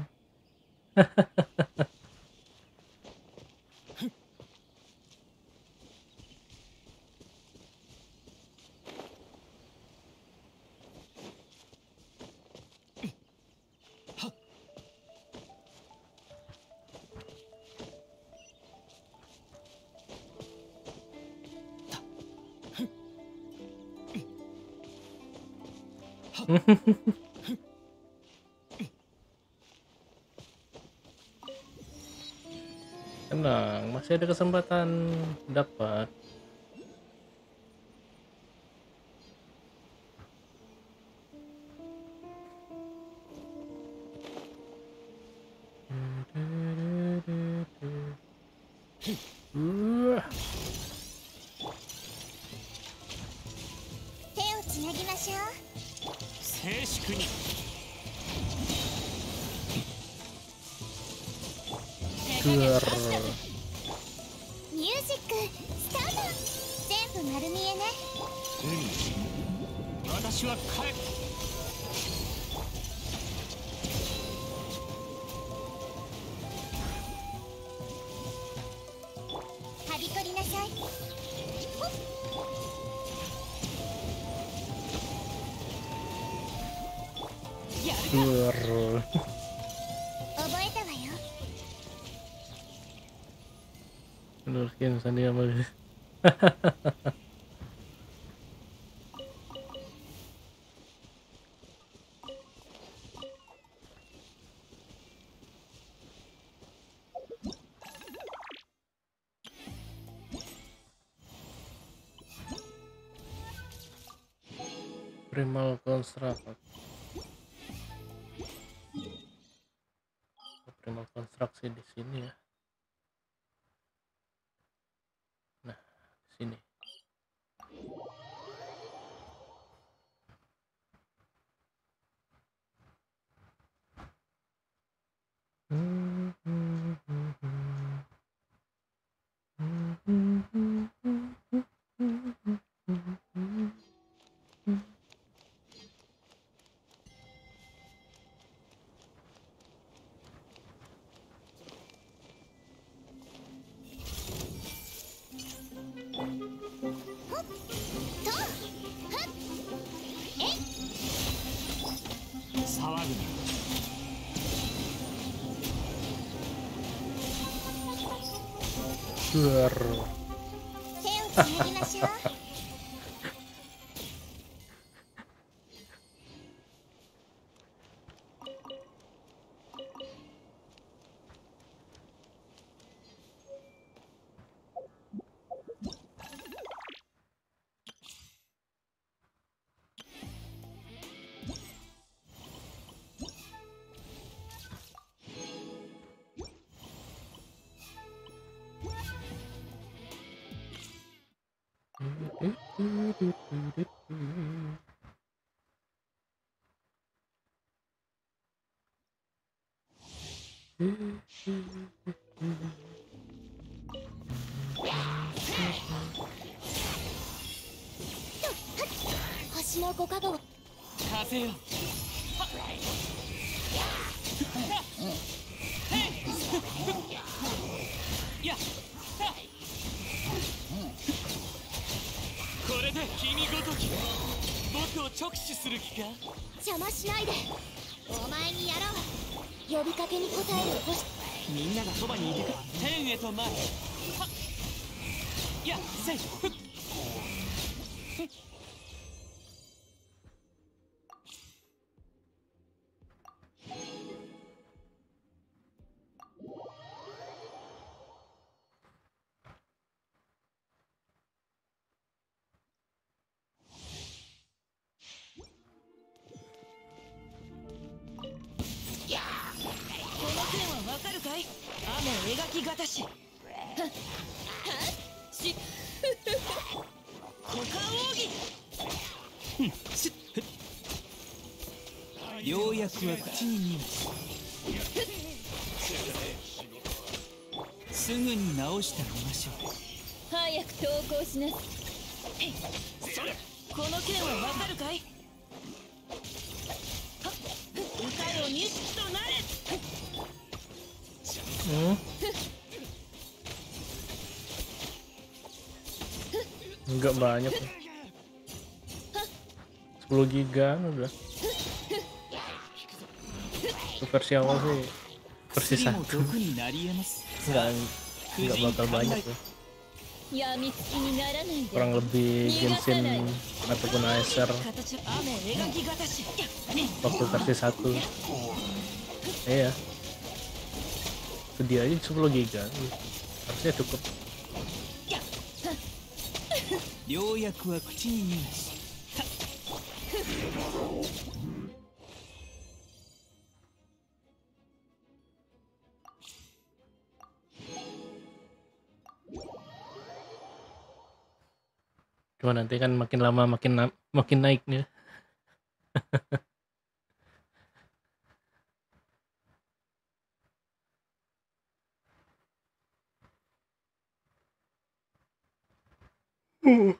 Tenang, masih ada kesempatan dapat. Uh. 手をつなぎましょう静粛に。 ミュージックスタート全部丸見えね海、私は彼。 はびこりなさいほっやるか Uh. 覚えたわよ Bener kan Sania mah. Primal Construct. Primal Construct sih di sini ya. Nah, di sini. Duar. 手をつなぎましょう Primal 星のご加護を。 風よいやこれで君ごとき僕を直視する気か。 邪魔しないで。お前にやろう。呼びかけに応える星。 みんながそばにいてく天へと前へはっいやせいふっこの剣はわかるかい。雨描きがたしし股間奥義しようやくは口に見すぐに直してあげましょう。 早く投降しな。 この剣はわかるかい。歌よ錦となれ。 Hmm? Enggak banyak. sepuluh giga udah. Itu versi awal sih versi 薬も satu. 毒になり得ます。 Enggak enggak bakal banyak tuh. やみつきにならないで。 Kurang lebih Genshin ataupun Acer 形雨描きがたし waktu versi satu. Iya. Sedia aja sepuluh giga. Harusnya cukup. ようやくは口に見ます。 Cuma nanti kan makin lama makin na- makin naik nih. Hmm.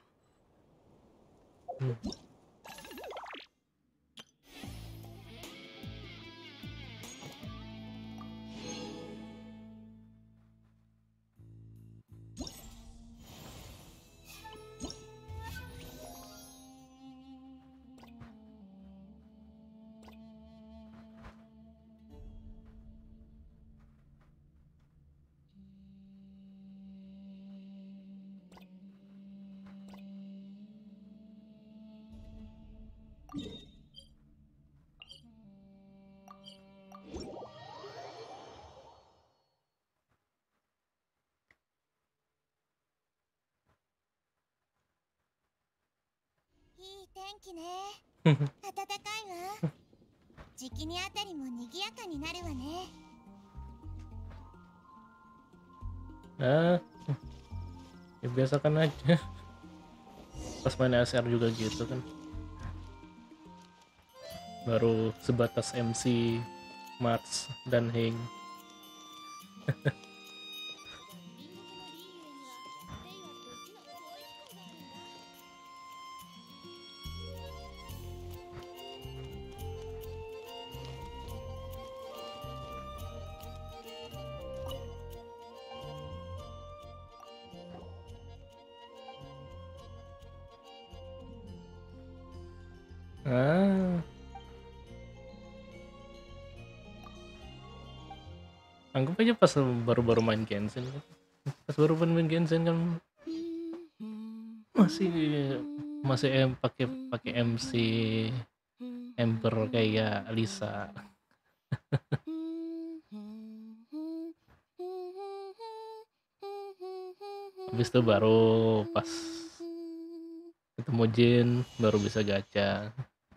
いい天気ね。暖かいわ。じきにあたりも賑やかになるわね。 Ah, ya biasa kan aja. Pas main A S R juga gitu kan. Baru sebatas M C, Mars dan Heng. Ah. Anggap aja pas baru-baru main Genshin kan. Pas baru main Genshin kan masih masih em pakai pakai M C Ember kayak Lisa. Habis itu baru pas ketemu Jin baru bisa gacha.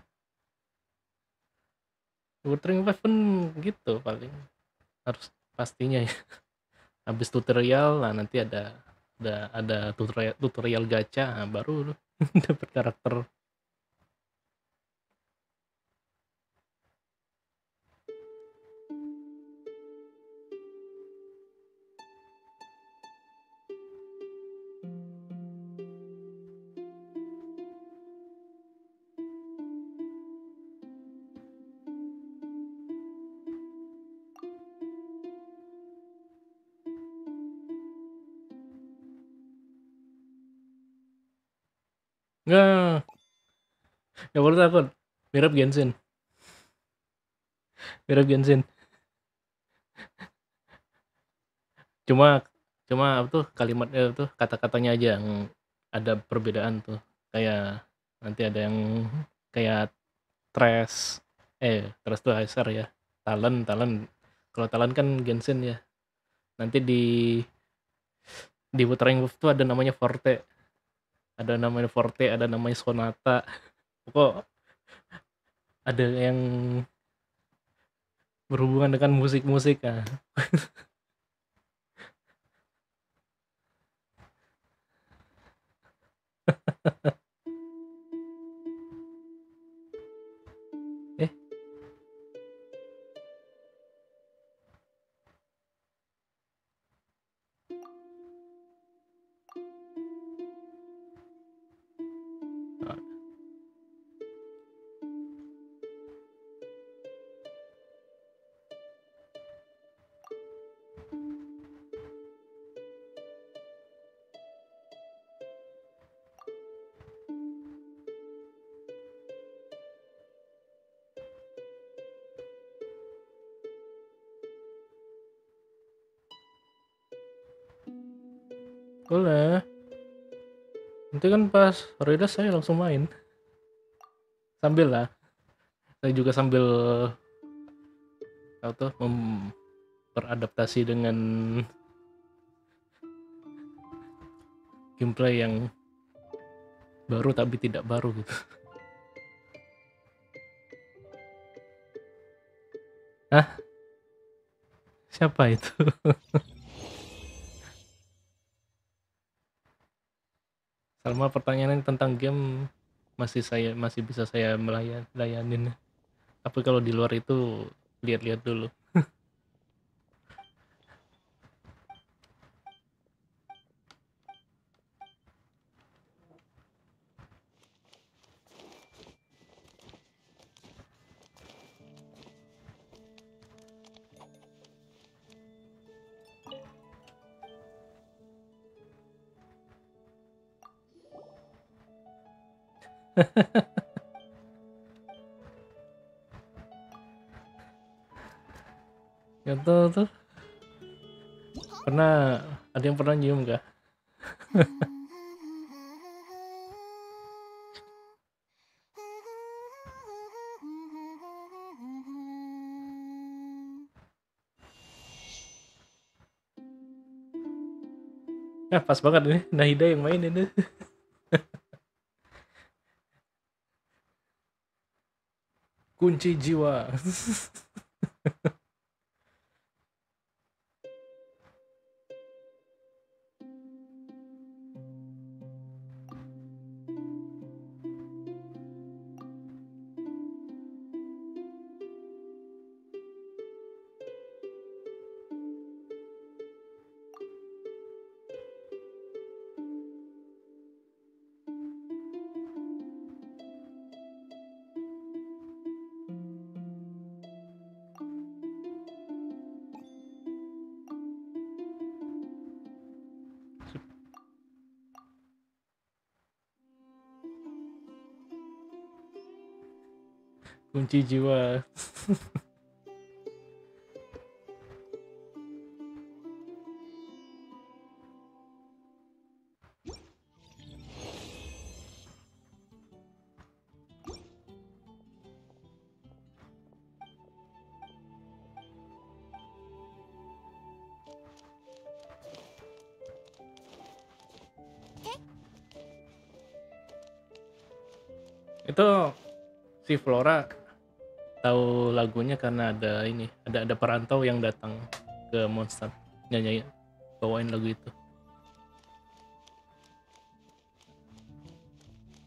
Wuthering Waves pun gitu paling harus pastinya ya. Habis tutorial, nah nanti ada ada ada tutorial tutorial gacha, nah baru dapat karakter. Nggak, nggak perlu takut. Mirip Genshin, mirip Genshin. Cuma cuma apa tuh kalimat eh, tuh kata-katanya aja yang ada perbedaan tuh. Kayak nanti ada yang kayak Trash, eh Trash tuh Acer ya. Talent, Talent. Kalau Talent kan Genshin ya. Nanti di di Wuthering Waves tuh ada namanya Forte. Ada namanya Forte, ada namanya Sonata. Pokok ada yang berhubungan dengan musik-musik ah. Eh, boleh. Nanti kan pas Redas saya langsung main. Sambil lah. Saya juga sambil apa tuh mem- beradaptasi dengan gameplay yang baru tapi tidak baru gitu. Hah? Siapa itu? Sama pertanyaan tentang game masih saya masih bisa saya melayan layanin. Tapi kalau di luar itu lihat-lihat dulu. Itu tuh pernah ada yang pernah nyium gak? Ya pas banget ini Nahida yang main ini. Kunci jiwa. Kunci jiwa. Itu si Flora tahu lagunya karena ada ini, ada ada perantau yang datang ke monster nyanyi bawain lagu itu.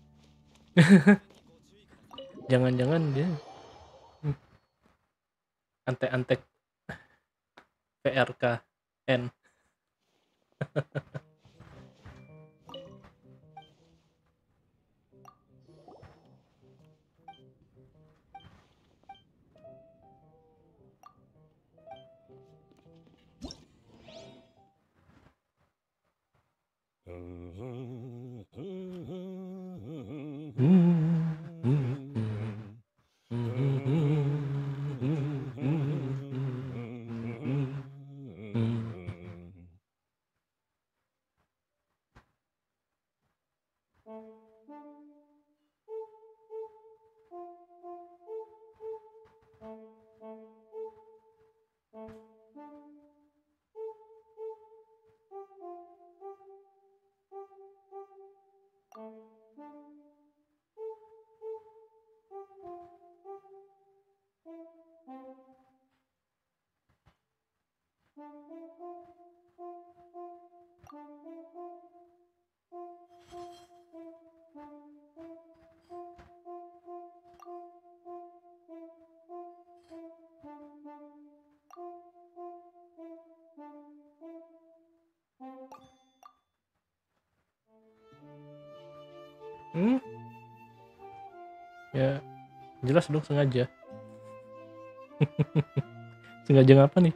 Jangan-jangan dia hmm, antek-antek P R K N. Hmm? Ya, jelas dong sengaja. Sengaja ngapa nih?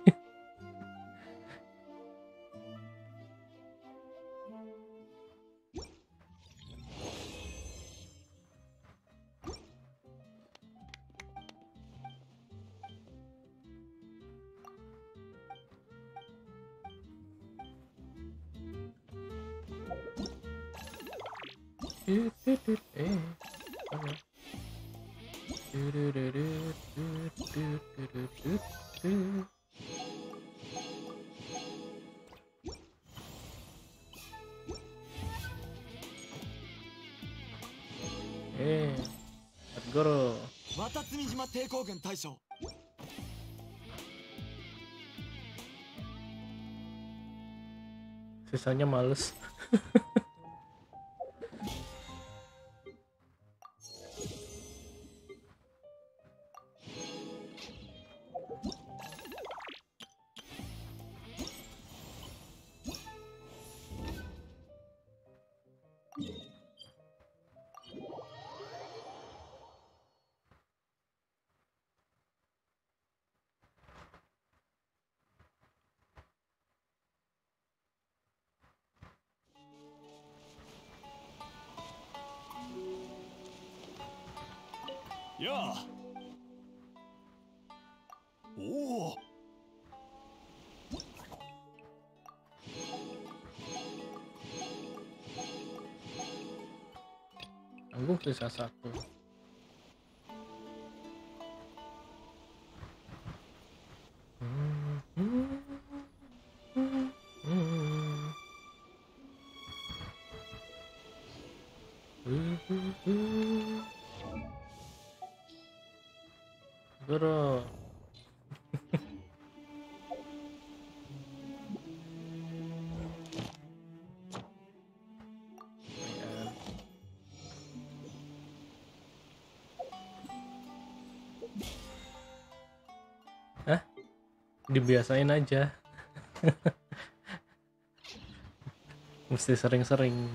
Eh, Goro. 渡積島抵抗軍大将 Sisanya males. Ya. Oh. Tanggung sisa satu. Goro. Hah? Dibiasain aja. Mesti sering-sering.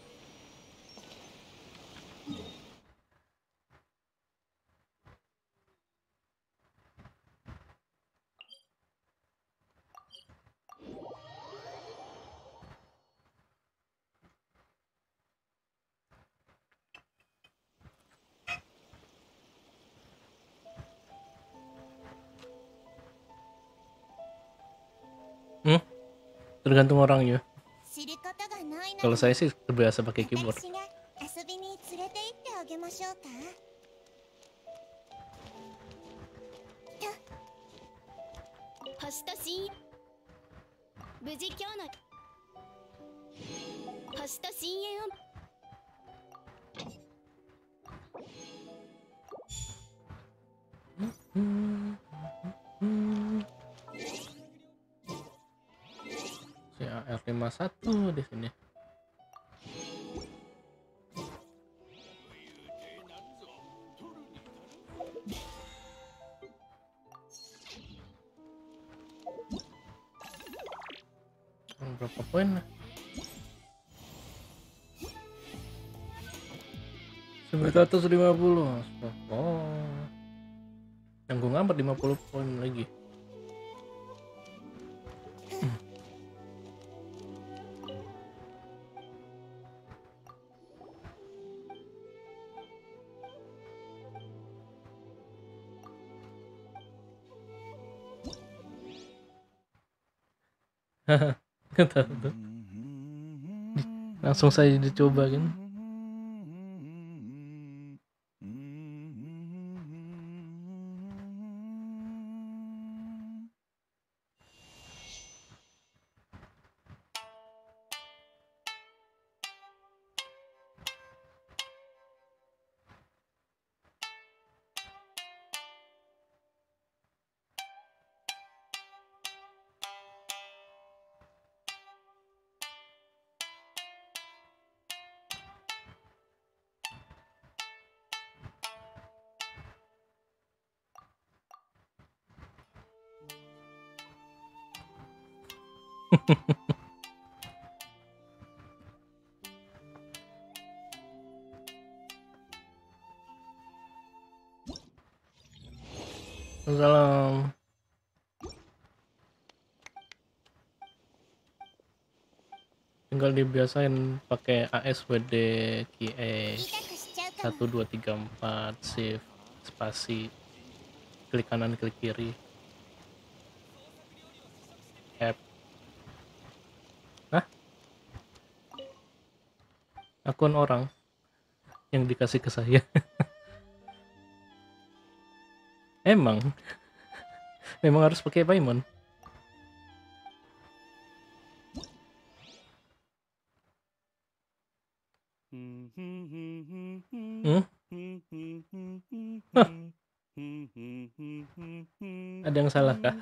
Hmm? Tergantung orangnya. 知ることがないな Kalau ら saya sih terbiasa pakai keyboard. 私が遊びに連れて行ってあげましょうか。 星と深無事今日の星と深淵を Si A R lima puluh satu di sini. Berapa poin? sembilan ratus lima puluh. Oh. Nanggung amat lima puluh poin lagi. Kata tuh. Langsung saya dicoba kan. Salam. Tinggal dibiasain pakai A S W D Q E 痛くしちゃうかも satu dua tiga empat shift spasi klik kanan klik kiri F. Hah? Akun orang yang dikasih ke saya. Emang memang harus pakai Paimon. Hmm? Hah, ada yang salah kah?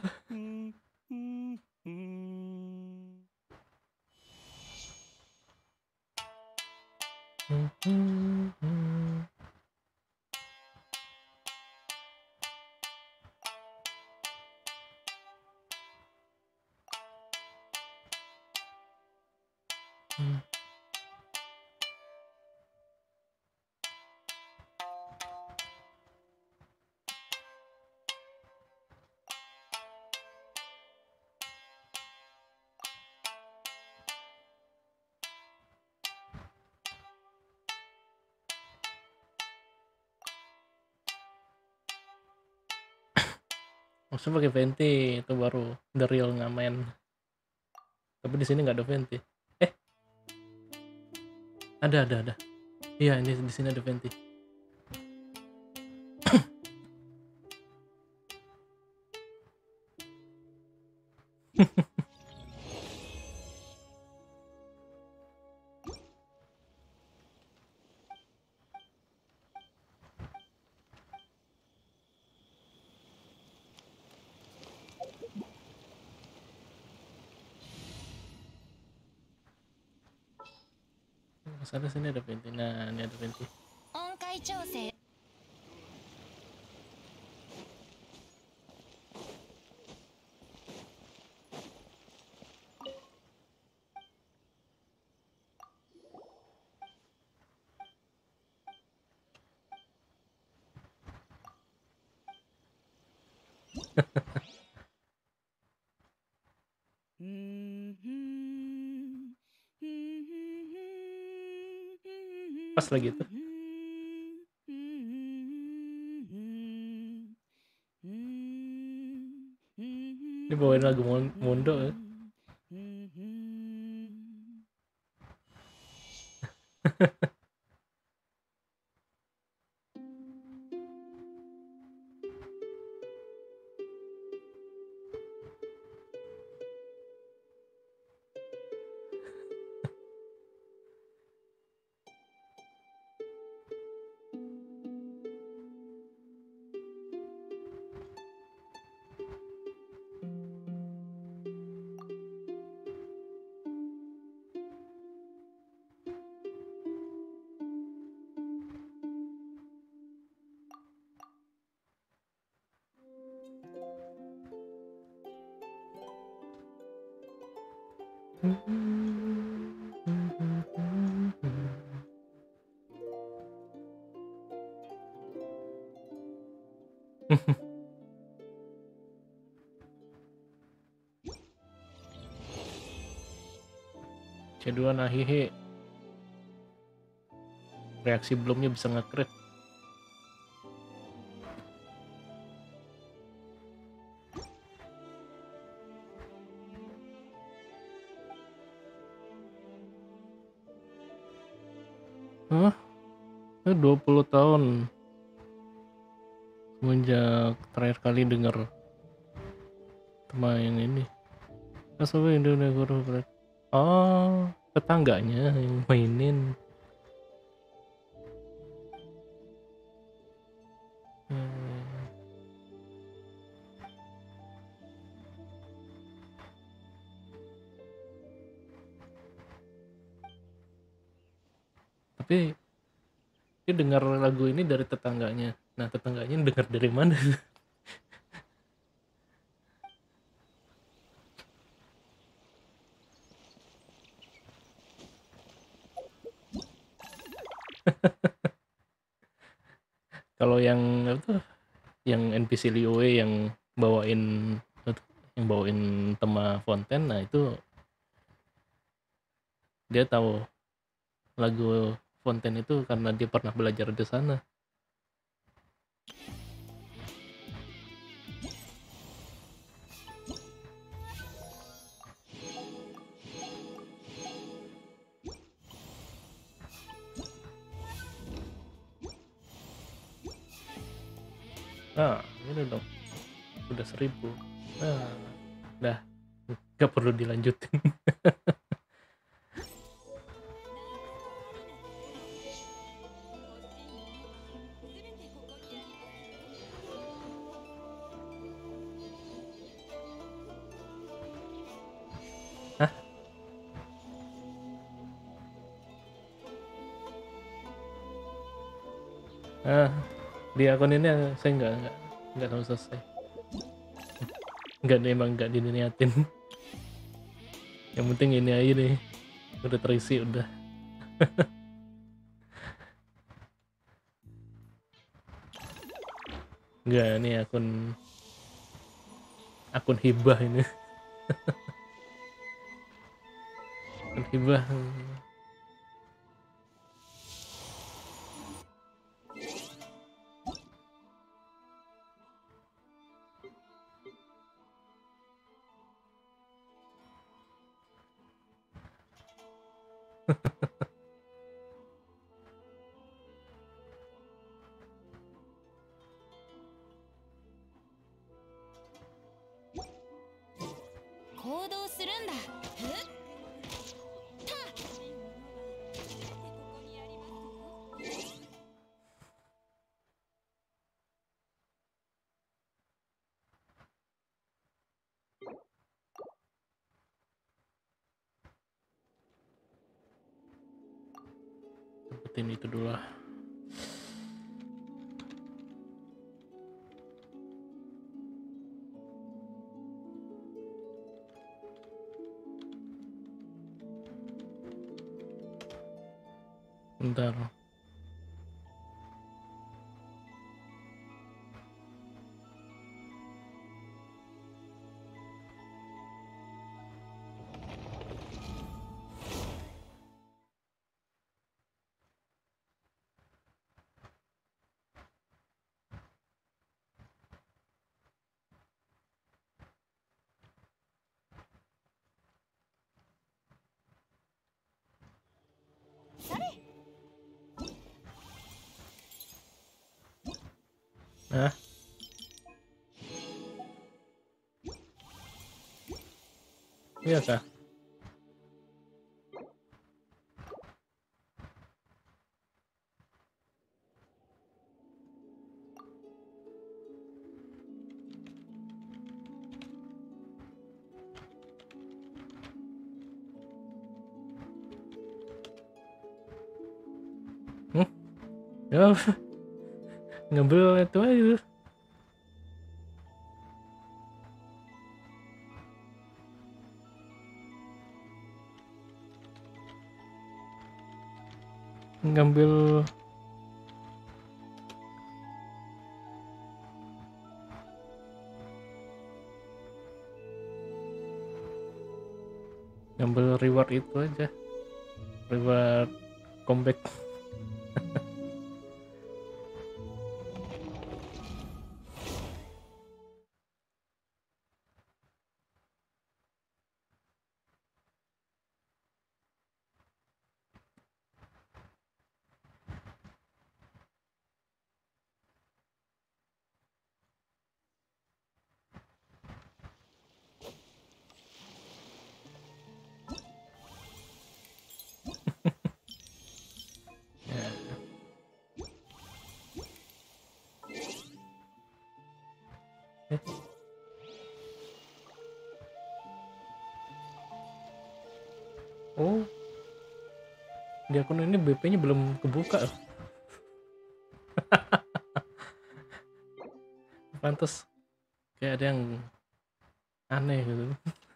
Maksudnya pakai venti itu baru the real ngamen. Tapi di sini nggak ada venti. Eh, ada ada ada. Iya, ini di sini ada venti. Sana sini ada venti. Nah, ini ada venti. 音階調整 Pas lagi tuh. Ini bawain lagu Mon- Mondo ya. C dua nahihi. Reaksi belumnya bisa nge-crit. Hah? Eh, dua puluh tahun semenjak terakhir kali denger pemain ini. Asal Indonesia. Oh, tetangganya yang mainin. Hmm. Tapi dia dengar lagu ini dari tetangganya. Nah, tetangganya dengar dari mana? Kalau yang apa tuh? Yang N P C Liyue yang bawain yang bawain tema Fontaine, nah itu dia tahu lagu Fontaine itu karena dia pernah belajar di sana. Nah, ini dong. Udah seribu. Nah, dah. Gak perlu dilanjutin. Hah? Ah, di akun ini saya nggak nggak nggak tahu selesai. Nggak, emang nggak diniatin. Yang penting ini aja nih, udah terisi udah. Nggak, ini akun akun hibah ini. Akun hibah. Dapetin itu dulu lah. Bentar. Hah? Iya kah? Hmm? Ya, ngambil itu aja. ngambil ngambil reward itu aja, reward comeback. Eh. Oh, di akun ini B P-nya belum kebuka. Pantes kayak ada yang aneh gitu.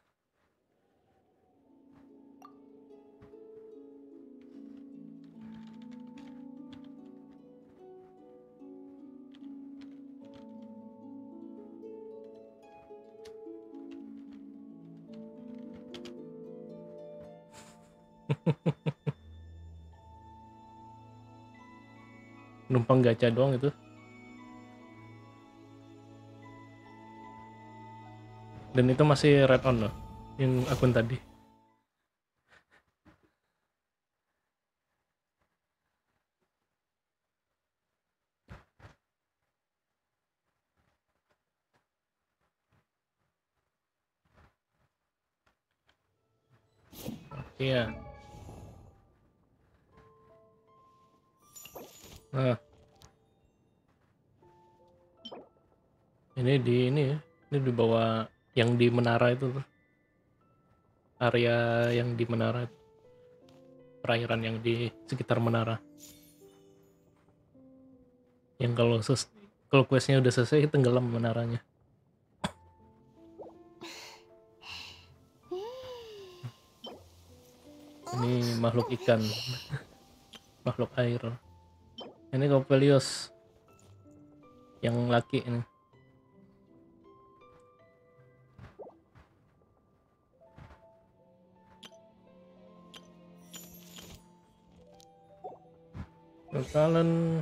Numpang gacha doang itu. Dan itu masih red on loh, yang akun tadi. Iya. Nah, ini di ini ya, ini di bawah yang di menara itu tuh. Area yang di menara itu. Perairan yang di sekitar menara. Yang kalau sus kalau questnya udah selesai tenggelam menaranya. Ini makhluk ikan. Makhluk air. Ini Coppelius yang laki ini. Kalian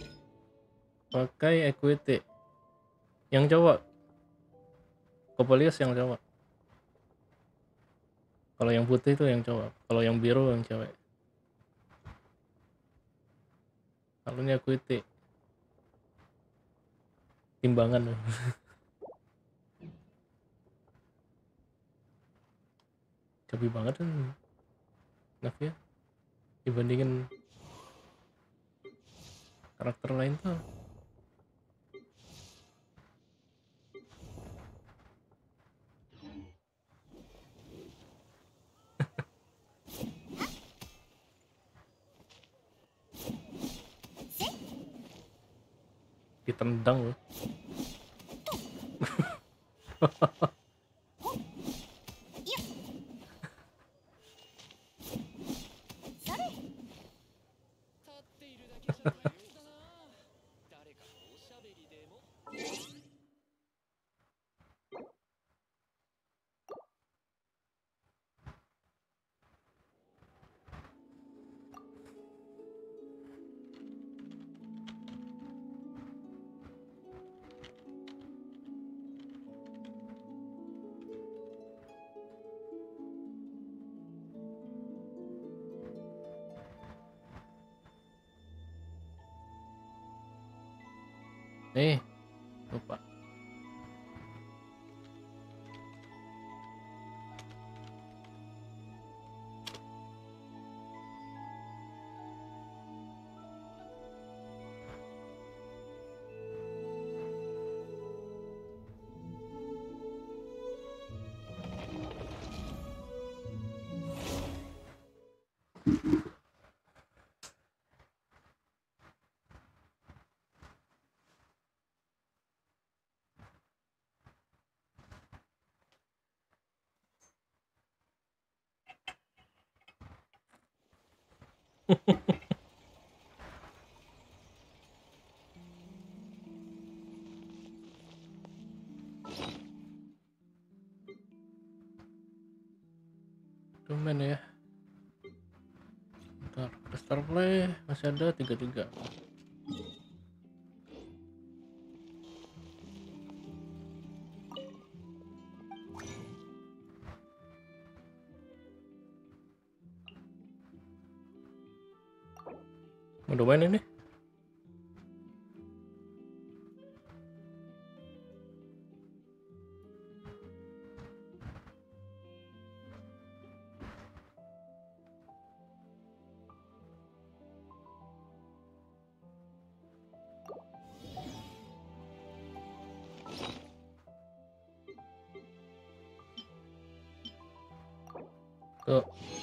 pakai equity yang cowok, Coppelius yang cowok. Kalau yang putih itu yang cowok, kalau yang biru yang cewek. Kalau ini equity timbangan. Cabi banget kan Navia dibandingin karakter lain tuh. Ditendang loh. Eh, lupa. main ya. Ntar Star Play masih ada tiga tiga. Udah main ini. Tuh.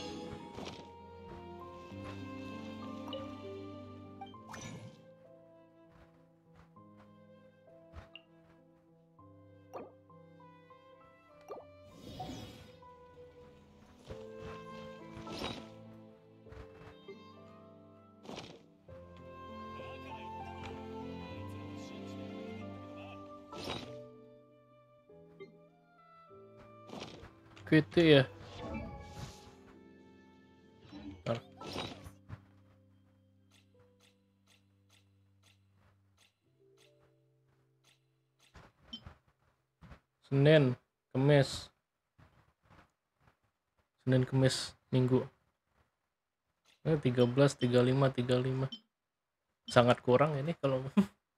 Gitu ya. Ntar. Senin, Kamis. Senin, Kamis, Minggu. Eh, tiga belas, tiga puluh lima, tiga puluh lima. Sangat kurang ini kalau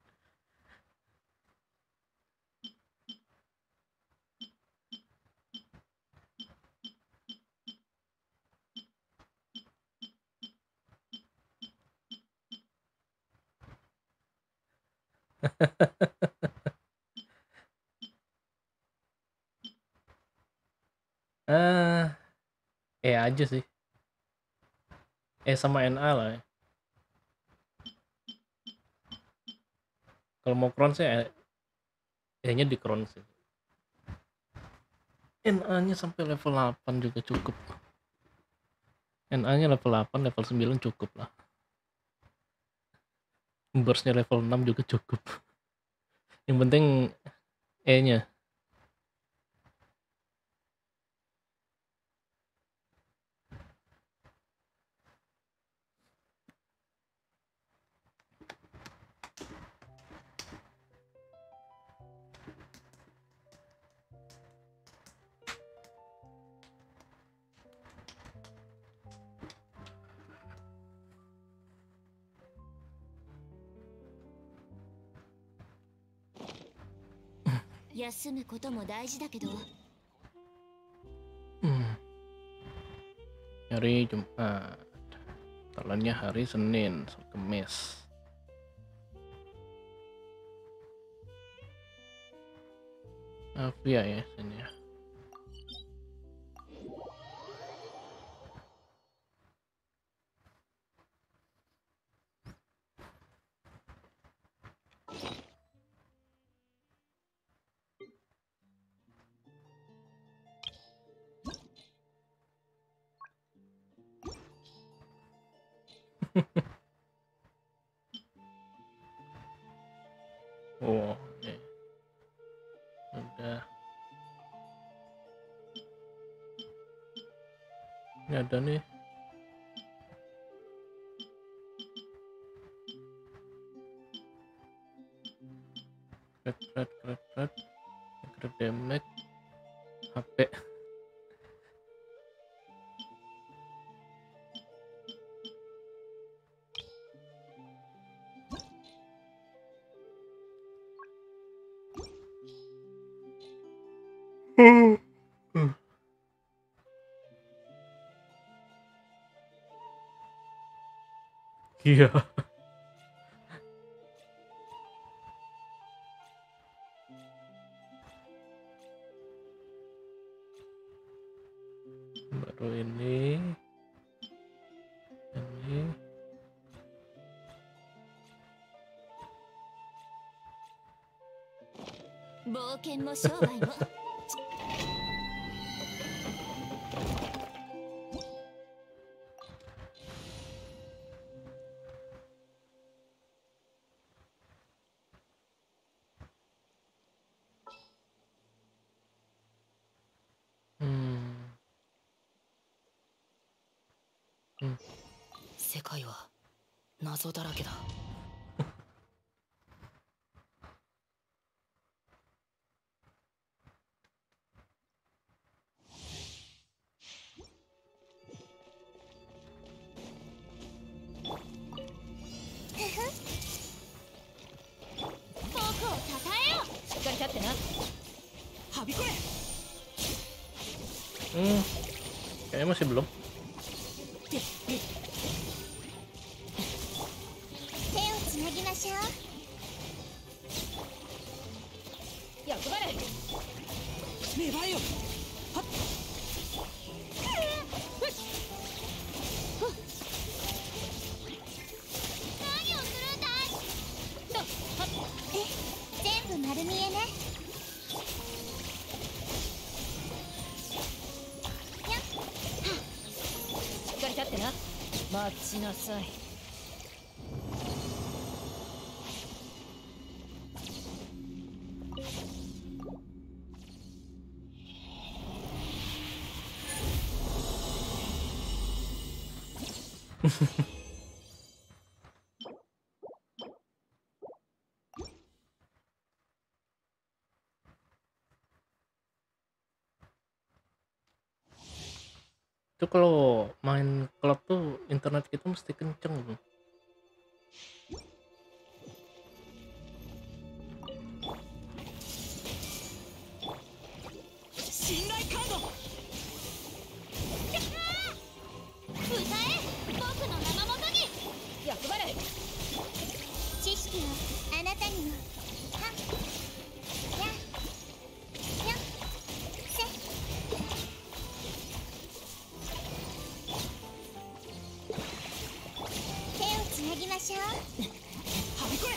ah, eh aja sih. Eh sama N A lah ya. Kalau mau crown sih eh, E-nya di crown sih. N A-nya sampai level delapan juga cukup. N A-nya level delapan, level sembilan cukup lah. Burst-nya level enam juga cukup. Yang penting E-nya. 休むことも大事だけど Hmm. Hari Jumat. Talannya hari Senin, Kamis. Avia ya sini ya. Oh, oke. Udah. Ini ada nih. Kret, kret, kret, kret. Kret damage. H P. Iya. Baru ini. Ini. Boken mo shobai mo Hmm. うん世界は謎だらけだ。 僕をたたえよ。 しっかり立ってな。 はびこれ Hmm, kayaknya masih belum. 手をつなぎましょう。 役払い。 芽生えよ。はっ何をするんだい。 とはっえ、全部丸見えね。 しっかり立ってな。待ちなさい。 Itu kalau main cloud tuh internet kita mesti kenceng. 信頼カード。 歌え。僕の生元に。 役払い。 知識をあなたにも。はっやよせ。手をつなぎましょう。 はびこれ。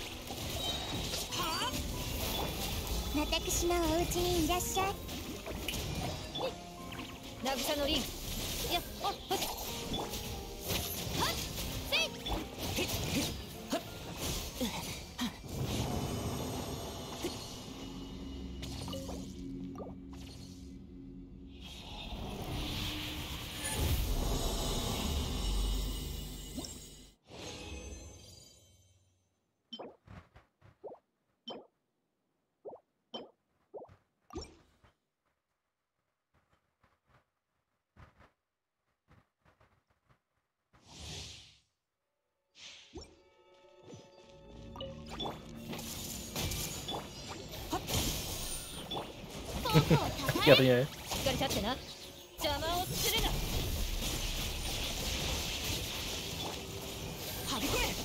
はあ。 私のお家にいらっしゃい。 慰のリン。いや、あっ、はっ。 僕をたたえ。 Akhirnya ya. しっかり立ってな。邪魔をするな。 はびこれ。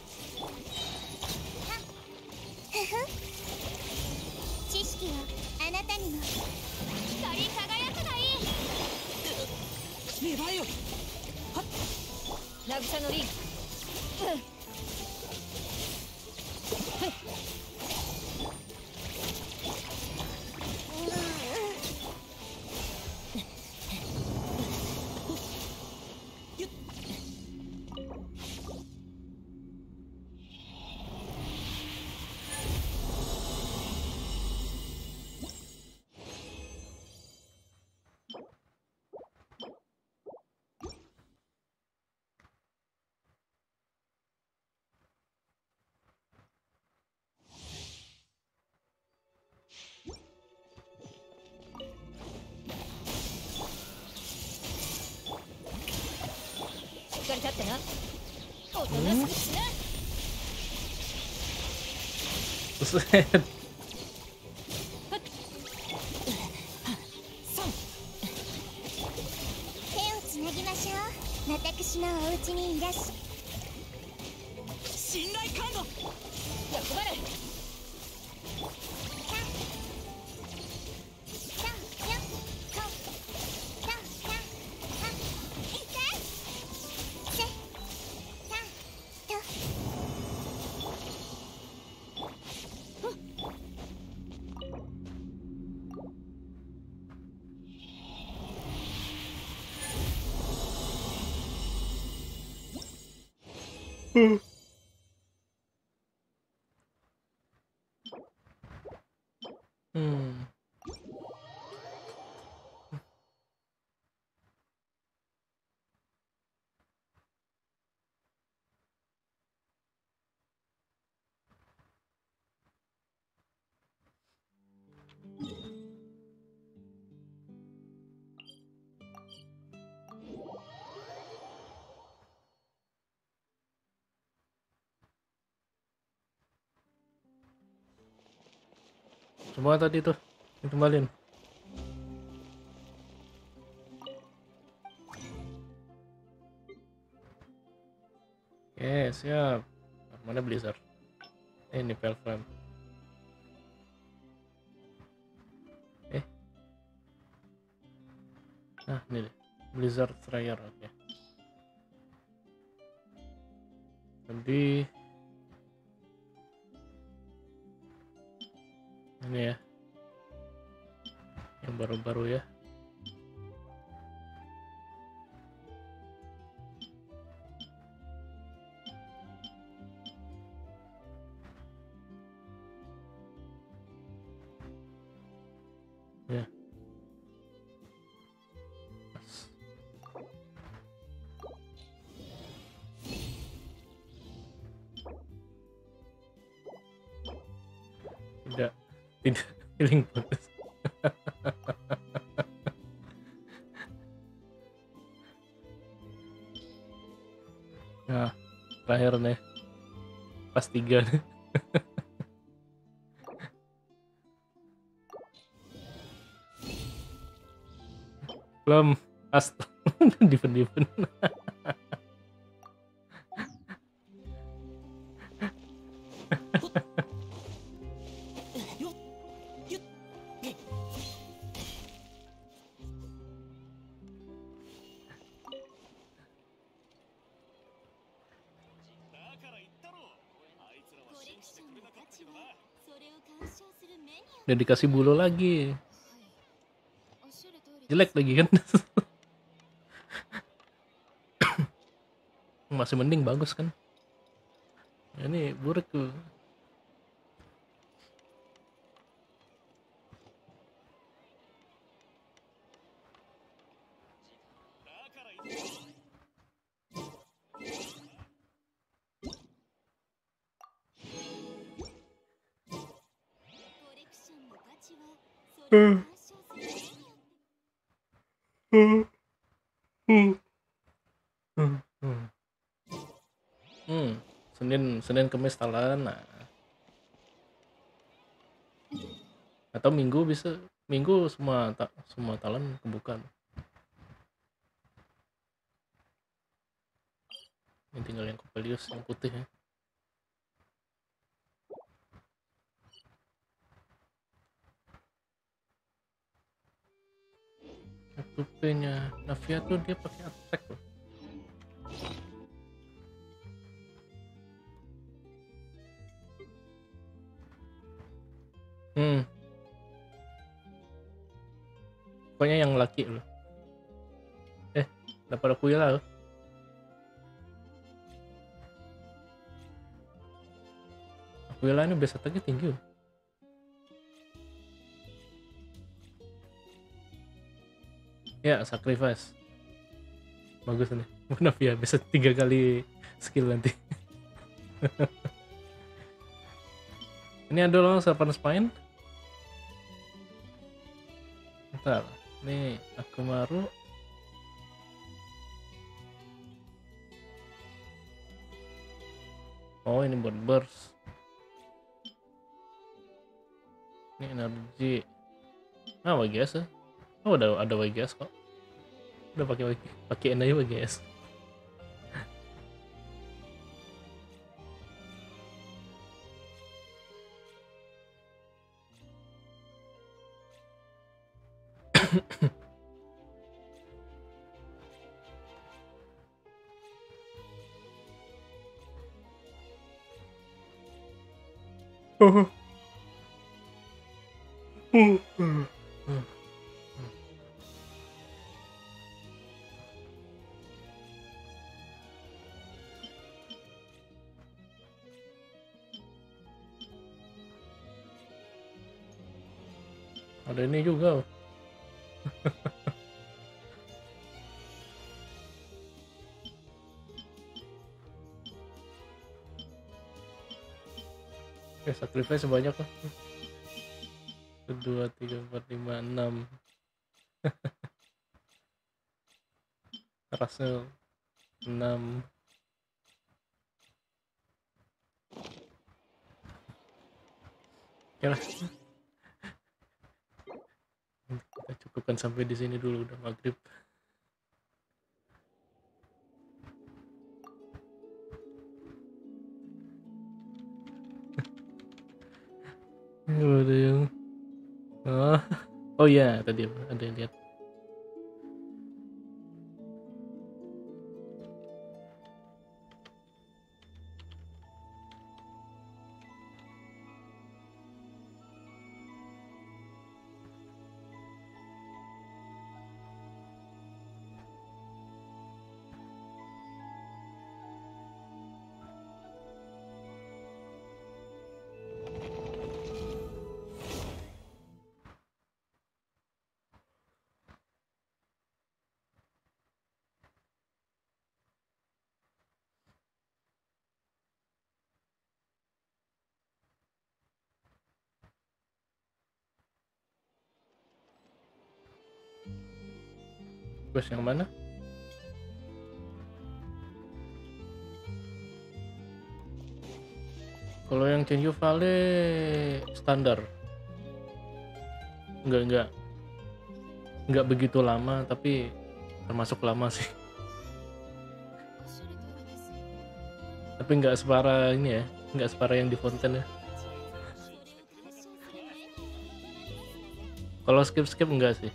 ふふ知識をあなたにも。 光り輝くがいい。 芽生えよ。はっ慰のリン。しっかり立ってな。おとなしくしな。 Buset. 手をつなぎましょう。私のお家にいらっしゃい。 信頼カード。 役払い。 Hmm. semua tadi tuh ditumbalin. Oke, siap. Mana Blizzard? Eh, ini Pelframe. Eh. Nah, ini deh. Blizzard Slayer, oke. Jadi ini ya. Yang baru-baru ya. Ya. Tidak, tidak feeling bagus. Nah, terakhir nih, pas tiga nih. Belum, astaga, dipen-dipen. Udah dikasih bulu lagi, jelek lagi kan. Masih mending bagus kan, ini buruk tuh. Hmm. Hmm. Hmm. Hmm. Hmm. Senin Senin Kemis Talan, nah. Atau Minggu bisa, Minggu semua tak semua Talan kebuka. Ini tinggal yang Coppelius yang putih ya. Kartu P-nya Navia tuh dia pakai attack loh. Hmm. Pokoknya yang laki loh. Eh, dapat Aquila loh. Aquila ini biasa attack tinggi loh. Ya, sacrifice. Bagus nih. Navia bisa tiga kali skill nanti. Ini ada loh Serpent Spine. Bentar. Nih, Akumaru. Oh, ini buat burst. Ini energi. Ah, W G S ya. Oh, ada ada W G S kok. Udah pakai pakai aja W G S. Ada ini juga. Oke, sacrifice sebanyak lah. Kedua, tiga, empat, lima, enam. Rasel enam. Ya lah. Kita cukupkan sampai di sini dulu, udah maghrib. Ada yang oh, oh ya tadi ada yang lihat. Quest yang mana? Kalau yang Chenju Valley standar, nggak nggak nggak begitu lama, tapi termasuk lama sih. Tapi nggak separah ini ya, nggak separah yang di Fontaine ya. Kalau skip skip enggak sih.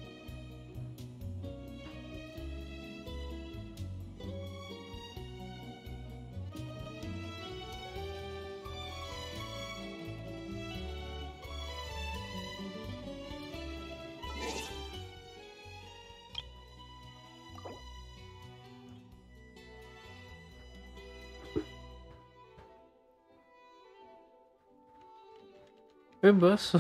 Bebas.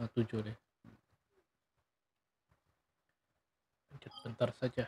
setengah tujuh deh. Lanjut bentar saja.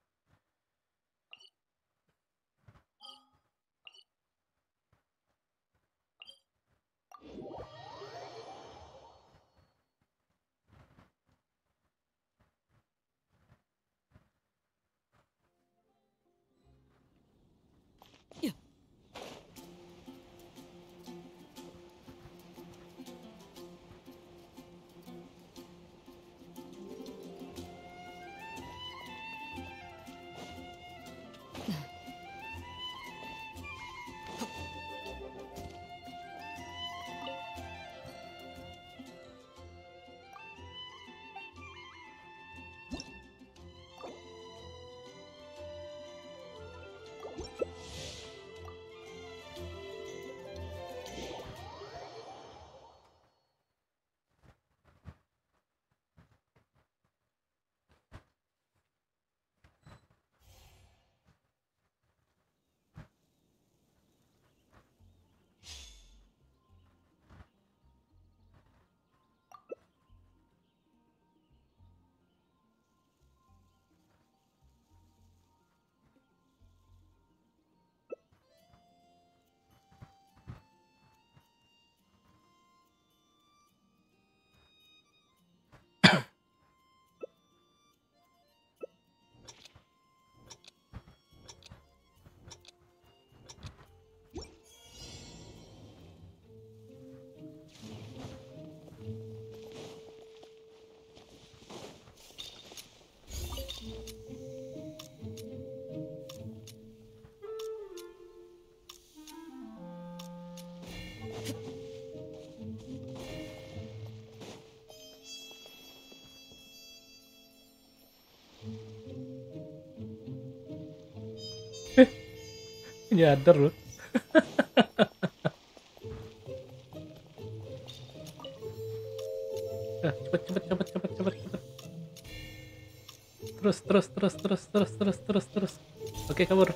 Nyadar loh. Nah, cepet cepet cepet cepet cepet cepet. Terus terus terus terus terus terus terus terus. Oke, kabur.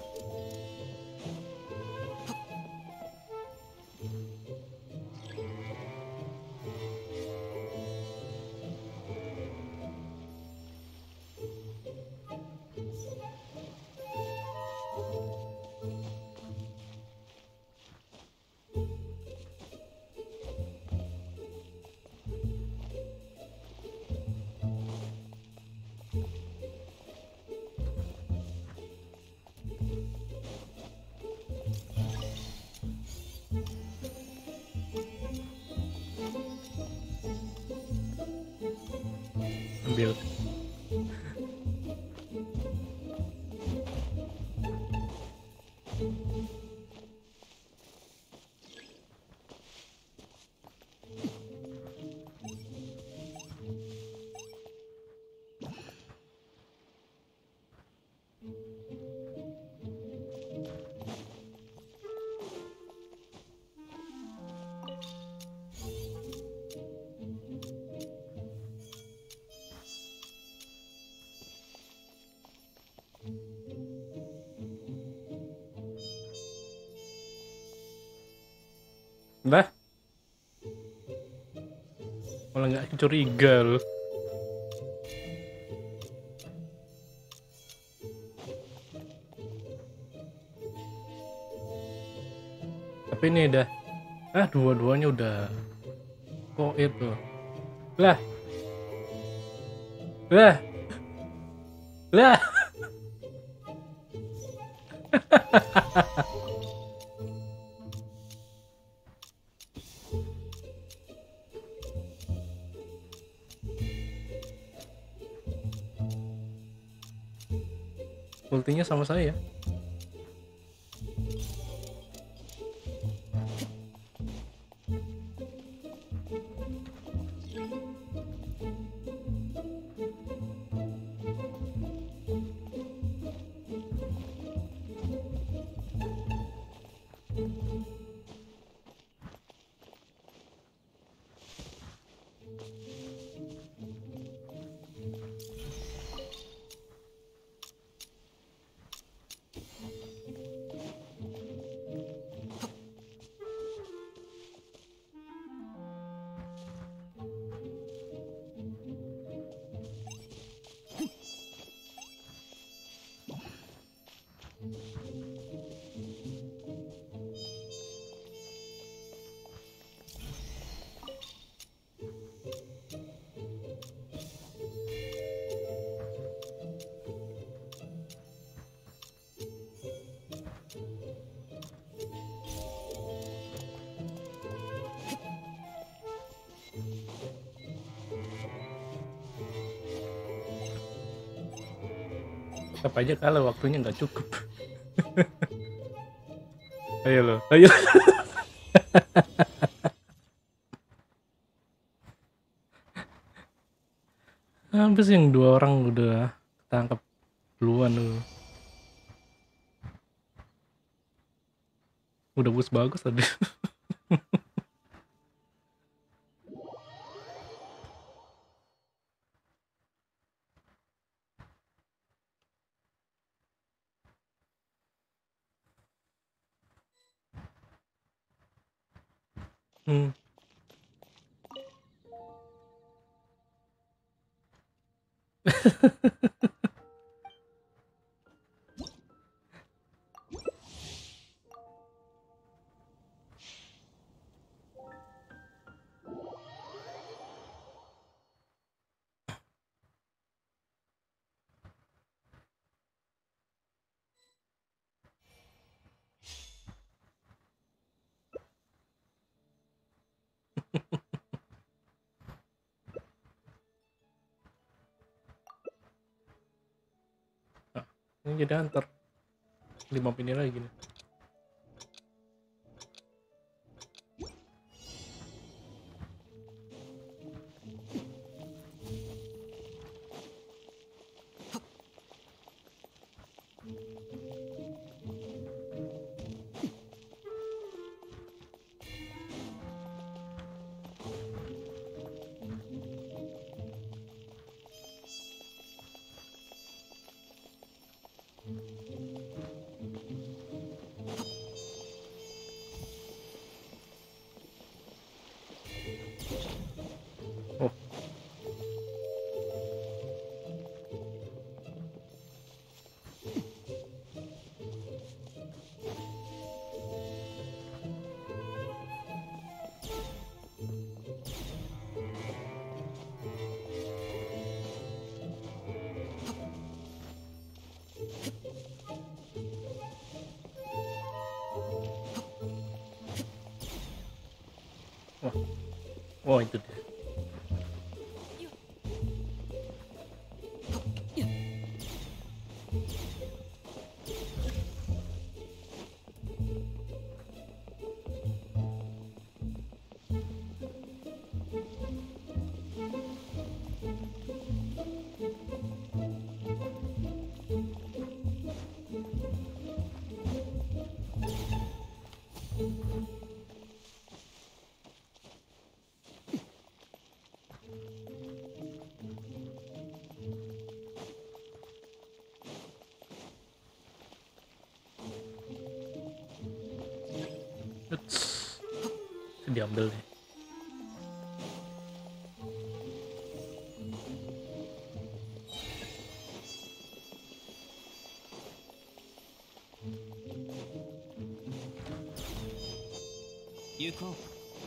Ambil. Lah, malah nggak curiga loh. Tapi ini udah, ah dua-duanya udah kok itu. Lah, lah, lah. Ultinya sama saya. Tetap aja kalah, waktunya nggak cukup. Ayo lo, ayo. Habis yang dua orang udah ketangkep duluan lu. Udah bus bagus tadi. Hmm. Nah, ini jadi hunter. Lima ini lagi nih. Oh, wah, wah itu dia. Uts. Itu diambil nih. Yuko.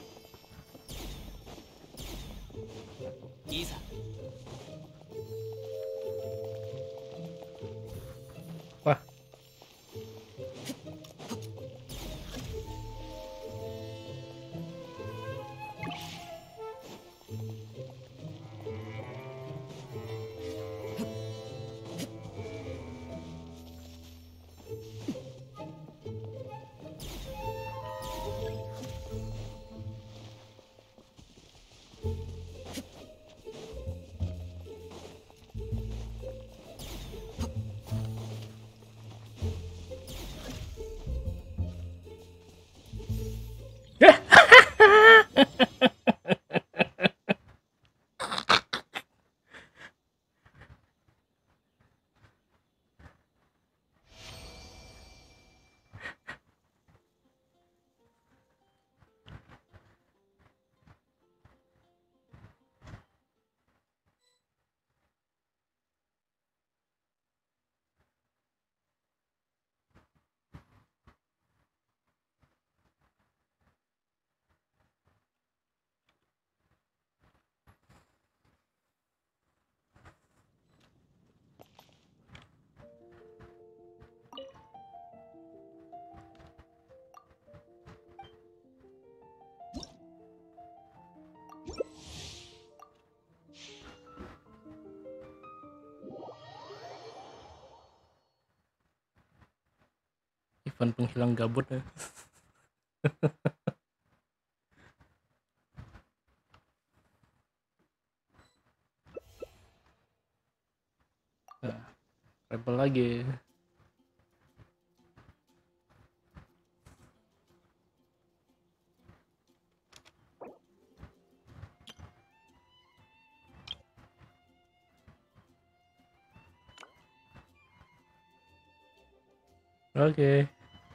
Iza. Wah, event penghilang gabut ya. Nah, rebel lagi. Oke.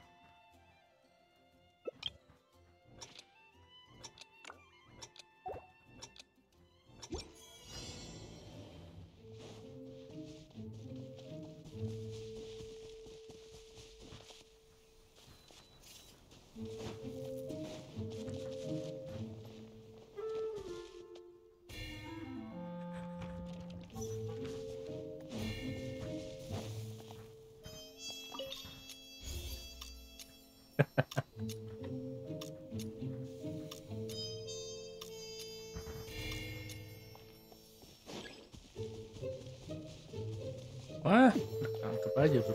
Wah, tangkap aja bro.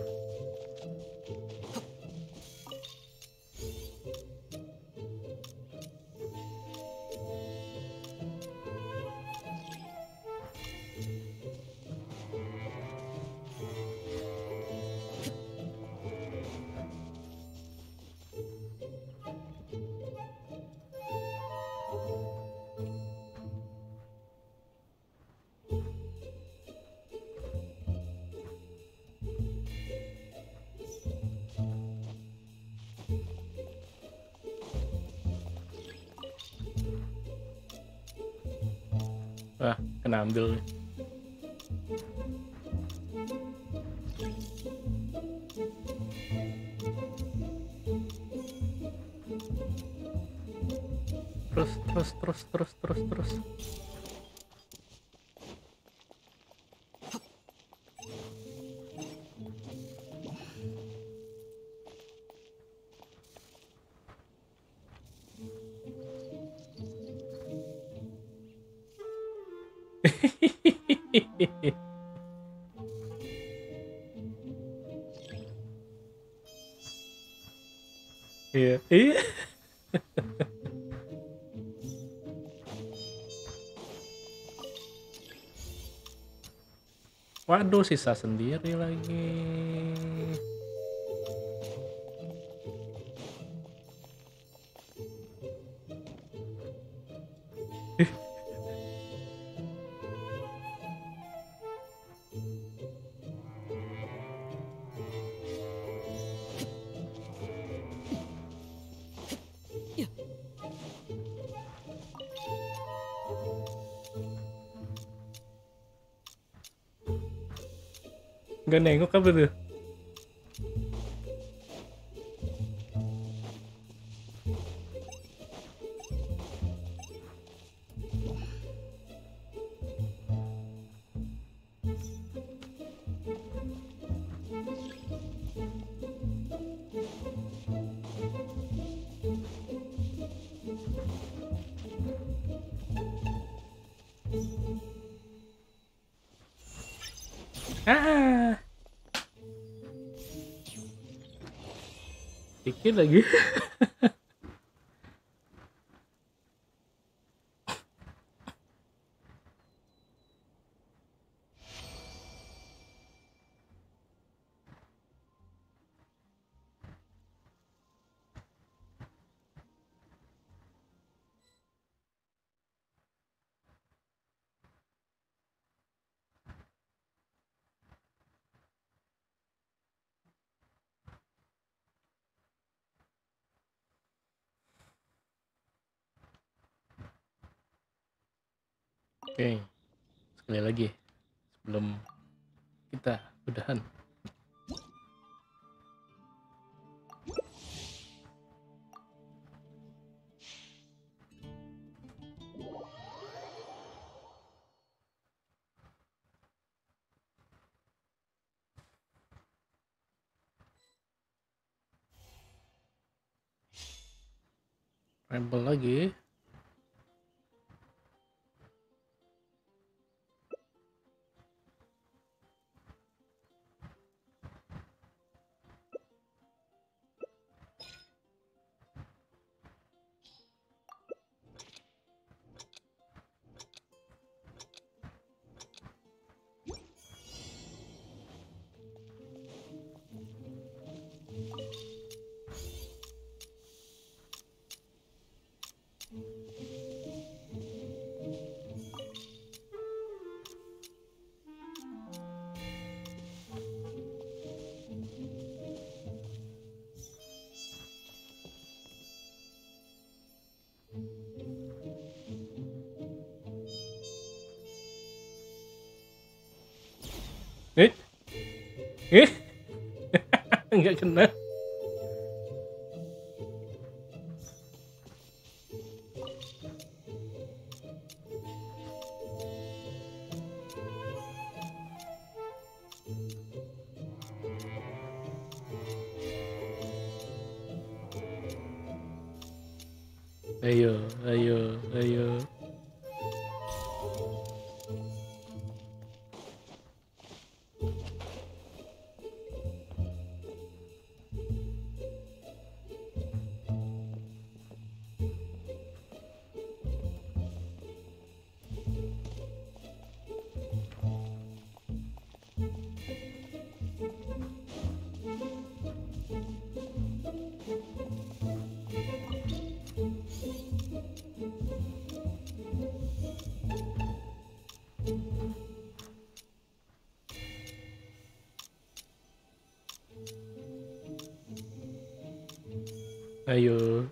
Wah, kena ambil. Terus, terus, terus, terus, terus, terus. Iya, iya. Waduh, sisa sendiri lagi. Nggak nengok apa tuh? Ah, dikit lagi. Oke, sekali lagi sebelum kita udahan. Rebel lagi. Eh, eh, nggak kena. Ayo, ayo, ayo. Ayo.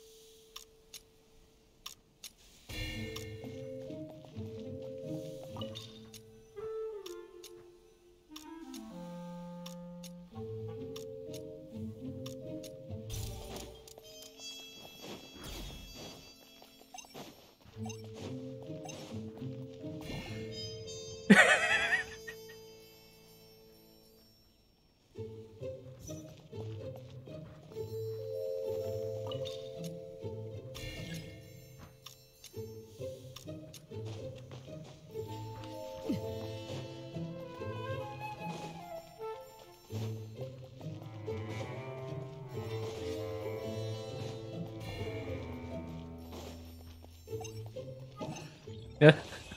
Ya.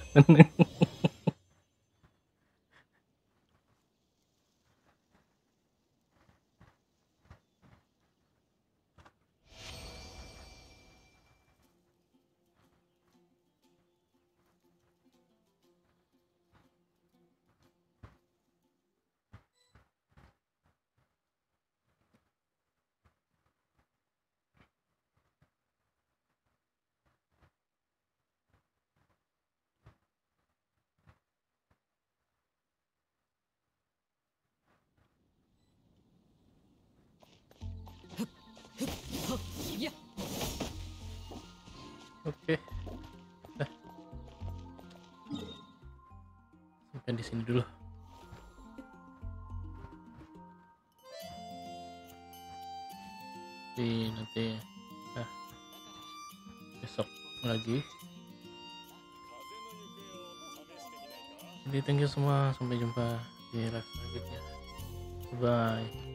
Ya. Oke. Dah. Sampai di sini dulu. Jadi nanti nah, besok lagi. Jadi thank you semua, sampai jumpa di live selanjutnya. Bye.